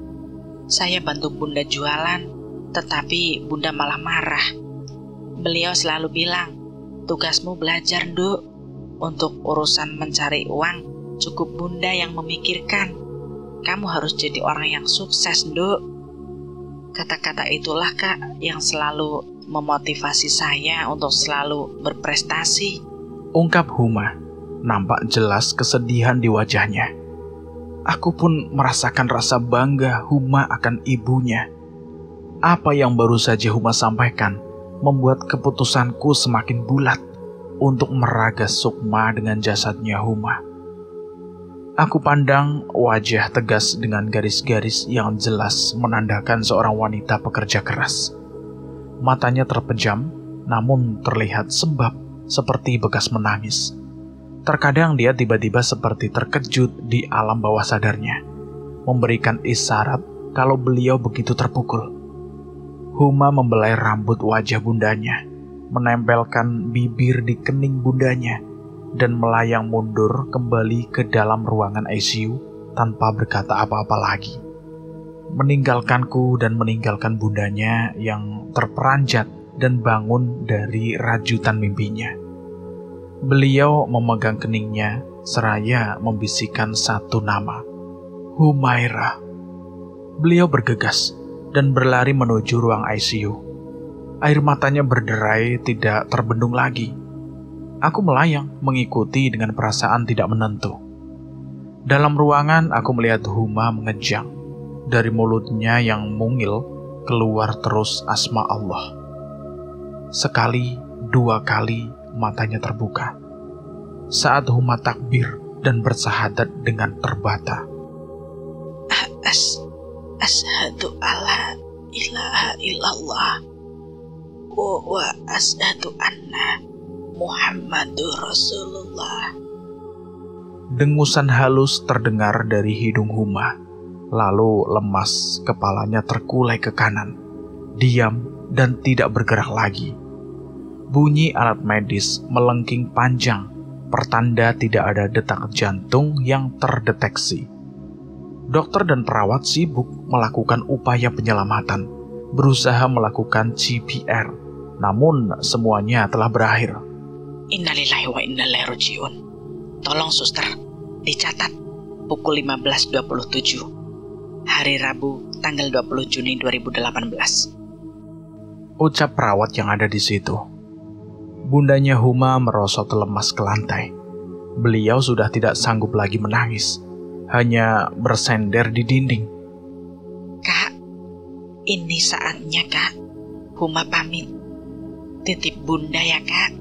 Saya bantu bunda jualan, tetapi bunda malah marah. Beliau selalu bilang, tugasmu belajar Nduk, untuk urusan mencari uang cukup bunda yang memikirkan. Kamu harus jadi orang yang sukses Nduk. Kata-kata itulah Kak yang selalu memotivasi saya untuk selalu berprestasi, ungkap Huma. Nampak jelas kesedihan di wajahnya. Aku pun merasakan rasa bangga Huma akan ibunya. Apa yang baru saja Huma sampaikan membuat keputusanku semakin bulat untuk meragas Sukma dengan jasadnya Huma. Aku pandang wajah tegas dengan garis-garis yang jelas menandakan seorang wanita pekerja keras. Matanya terpejam, namun terlihat sembab seperti bekas menangis. Terkadang dia tiba-tiba seperti terkejut di alam bawah sadarnya, memberikan isyarat kalau beliau begitu terpukul. Huma membelai rambut wajah bundanya, menempelkan bibir di kening bundanya, dan melayang mundur kembali ke dalam ruangan I C U tanpa berkata apa-apa lagi. Meninggalkanku dan meninggalkan bundanya yang terperanjat dan bangun dari rajutan mimpinya. Beliau memegang keningnya seraya membisikkan satu nama, Humaira. Beliau bergegas dan berlari menuju ruang I C U. Air matanya berderai tidak terbendung lagi. Aku melayang mengikuti dengan perasaan tidak menentu. Dalam ruangan aku melihat Huma mengejang. Dari mulutnya yang mungil keluar terus asma Allah. Sekali, dua kali matanya terbuka. Saat Huma takbir dan bersahadat dengan terbata. As, ashadu alla ilaha illallah wa wa ashadu anna Muhammadur Rasulullah. Dengusan halus terdengar dari hidung Huma, lalu lemas kepalanya terkulai ke kanan, diam dan tidak bergerak lagi. Bunyi alat medis melengking panjang, pertanda tidak ada detak jantung yang terdeteksi. Dokter dan perawat sibuk melakukan upaya penyelamatan, berusaha melakukan C P R, namun semuanya telah berakhir. Innalillahi wa inna ilaihi raji'un. Tolong suster, dicatat pukul lima belas dua puluh tujuh, hari Rabu, tanggal dua puluh Juni dua ribu delapan belas. Ucap perawat yang ada di situ. Bundanya Huma merosot lemas ke lantai. Beliau sudah tidak sanggup lagi menangis, hanya bersender di dinding. Kak, ini saatnya Kak. Huma pamit. Titip bunda ya Kak.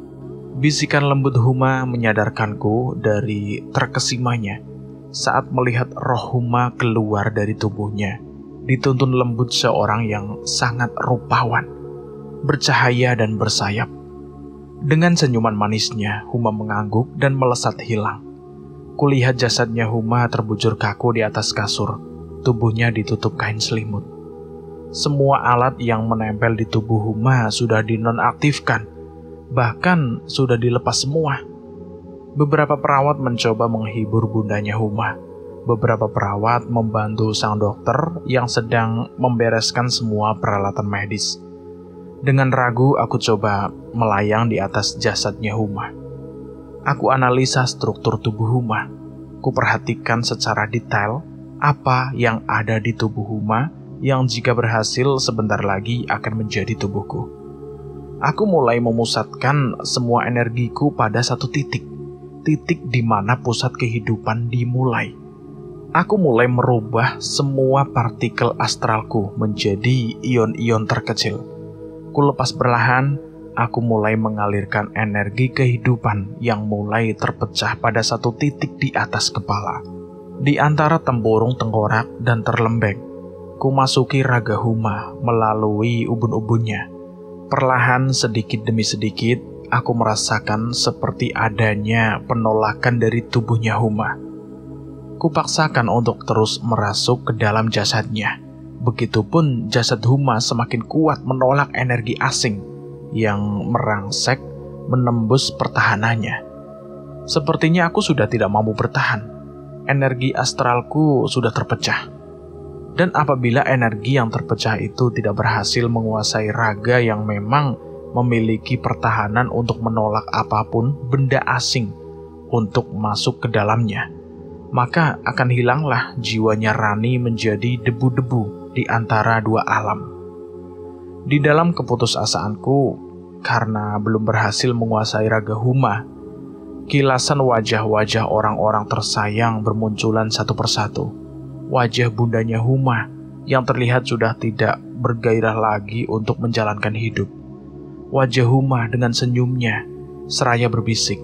Bisikan lembut Huma menyadarkanku dari terkesimanya saat melihat roh Huma keluar dari tubuhnya, dituntun lembut seorang yang sangat rupawan, bercahaya dan bersayap. Dengan senyuman manisnya, Huma mengangguk dan melesat hilang. Kulihat jasadnya Huma terbujur kaku di atas kasur, tubuhnya ditutup kain selimut. Semua alat yang menempel di tubuh Huma sudah dinonaktifkan, bahkan sudah dilepas semua. Beberapa perawat mencoba menghibur bundanya Huma. Beberapa perawat membantu sang dokter yang sedang membereskan semua peralatan medis. Dengan ragu, aku coba melayang di atas jasadnya Huma. Aku analisa struktur tubuh Huma. Kuperhatikan secara detail apa yang ada di tubuh Huma yang jika berhasil sebentar lagi akan menjadi tubuhku. Aku mulai memusatkan semua energiku pada satu titik, titik di mana pusat kehidupan dimulai. Aku mulai merubah semua partikel astralku menjadi ion-ion terkecil. Kulepas perlahan, aku mulai mengalirkan energi kehidupan yang mulai terpecah pada satu titik di atas kepala. Di antara tempurung tengkorak dan terlembek, ku masuki raga Huma melalui ubun-ubunnya. Perlahan sedikit demi sedikit, aku merasakan seperti adanya penolakan dari tubuhnya Huma. Kupaksakan untuk terus merasuk ke dalam jasadnya. Begitupun jasad Huma semakin kuat menolak energi asing yang merangsek menembus pertahanannya. Sepertinya aku sudah tidak mampu bertahan. Energi astralku sudah terpecah. Dan apabila energi yang terpecah itu tidak berhasil menguasai raga yang memang memiliki pertahanan untuk menolak apapun benda asing untuk masuk ke dalamnya, maka akan hilanglah jiwanya Rani menjadi debu-debu di antara dua alam. Di dalam keputusasaanku, karena belum berhasil menguasai raga Huma, kilasan wajah-wajah orang-orang tersayang bermunculan satu persatu. Wajah bundanya Huma yang terlihat sudah tidak bergairah lagi untuk menjalankan hidup. Wajah Huma dengan senyumnya seraya berbisik,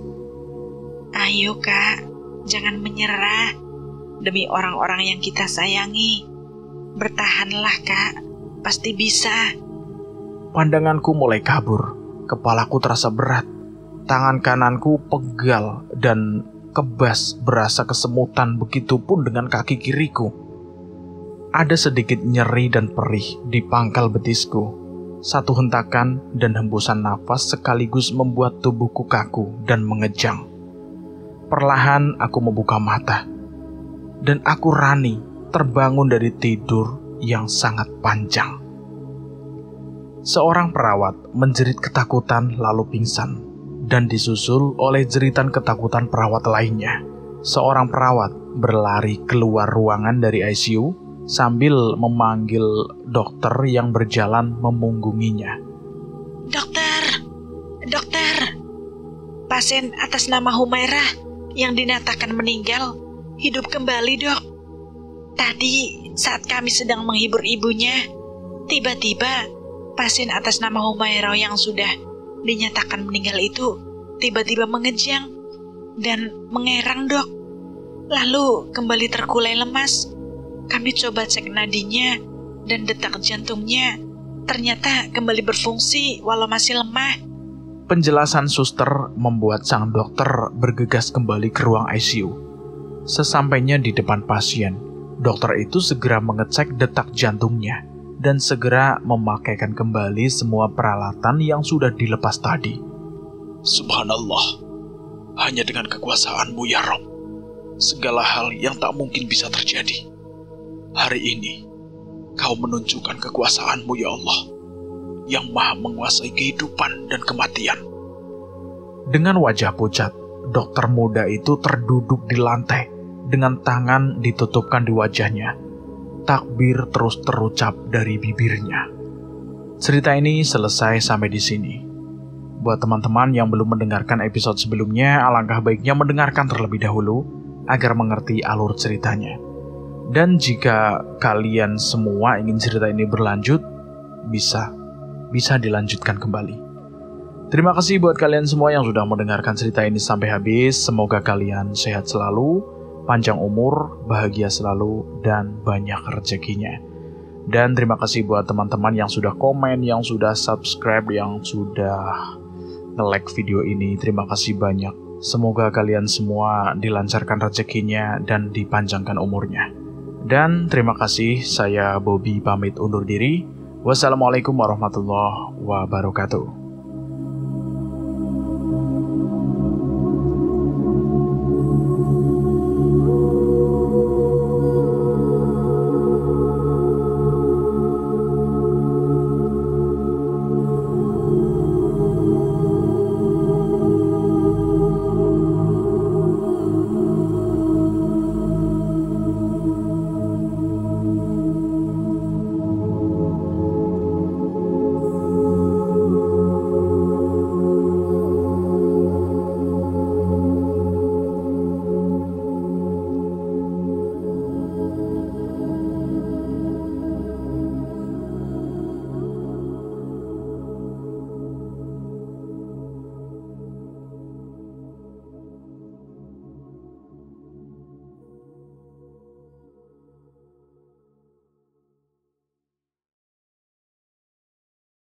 Ayo Kak, jangan menyerah. Demi orang-orang yang kita sayangi, bertahanlah Kak, pasti bisa. Pandanganku mulai kabur, kepalaku terasa berat, tangan kananku pegal dan kebas berasa kesemutan, begitupun dengan kaki kiriku. Ada sedikit nyeri dan perih di pangkal betisku. Satu hentakan dan hembusan nafas sekaligus membuat tubuhku kaku dan mengejang. Perlahan aku membuka mata, dan aku Rani terbangun dari tidur yang sangat panjang. Seorang perawat menjerit ketakutan lalu pingsan, dan disusul oleh jeritan ketakutan perawat lainnya. Seorang perawat berlari keluar ruangan dari I C U sambil memanggil dokter yang berjalan memunggunginya. Dokter, dokter, pasien atas nama Humairah yang dinyatakan meninggal hidup kembali, Dok. Tadi saat kami sedang menghibur ibunya, tiba-tiba pasien atas nama Humairah yang sudah dinyatakan meninggal itu tiba-tiba mengejang dan mengerang, Dok. Lalu kembali terkulai lemas. Kami coba cek nadinya dan detak jantungnya ternyata kembali berfungsi walau masih lemah. Penjelasan suster membuat sang dokter bergegas kembali ke ruang I C U. Sesampainya di depan pasien, dokter itu segera mengecek detak jantungnya dan segera memakaikan kembali semua peralatan yang sudah dilepas tadi. Subhanallah, hanya dengan kekuasaan-Mu ya Rob, segala hal yang tak mungkin bisa terjadi. Hari ini, Kau menunjukkan kekuasaan-Mu ya Allah, yang maha menguasai kehidupan dan kematian. Dengan wajah pucat, dokter muda itu terduduk di lantai dengan tangan ditutupkan di wajahnya. Takbir terus terucap dari bibirnya. Cerita ini selesai sampai di sini. Buat teman-teman yang belum mendengarkan episode sebelumnya, alangkah baiknya mendengarkan terlebih dahulu agar mengerti alur ceritanya. Dan jika kalian semua ingin cerita ini berlanjut, bisa bisa dilanjutkan kembali. Terima kasih buat kalian semua yang sudah mendengarkan cerita ini sampai habis. Semoga kalian sehat selalu, panjang umur, bahagia selalu, dan banyak rezekinya. Dan terima kasih buat teman-teman yang sudah komen, yang sudah subscribe, yang sudah nge-like video ini. Terima kasih banyak. Semoga kalian semua dilancarkan rezekinya dan dipanjangkan umurnya. Dan terima kasih, saya Bobby pamit undur diri. Wassalamualaikum warahmatullahi wabarakatuh.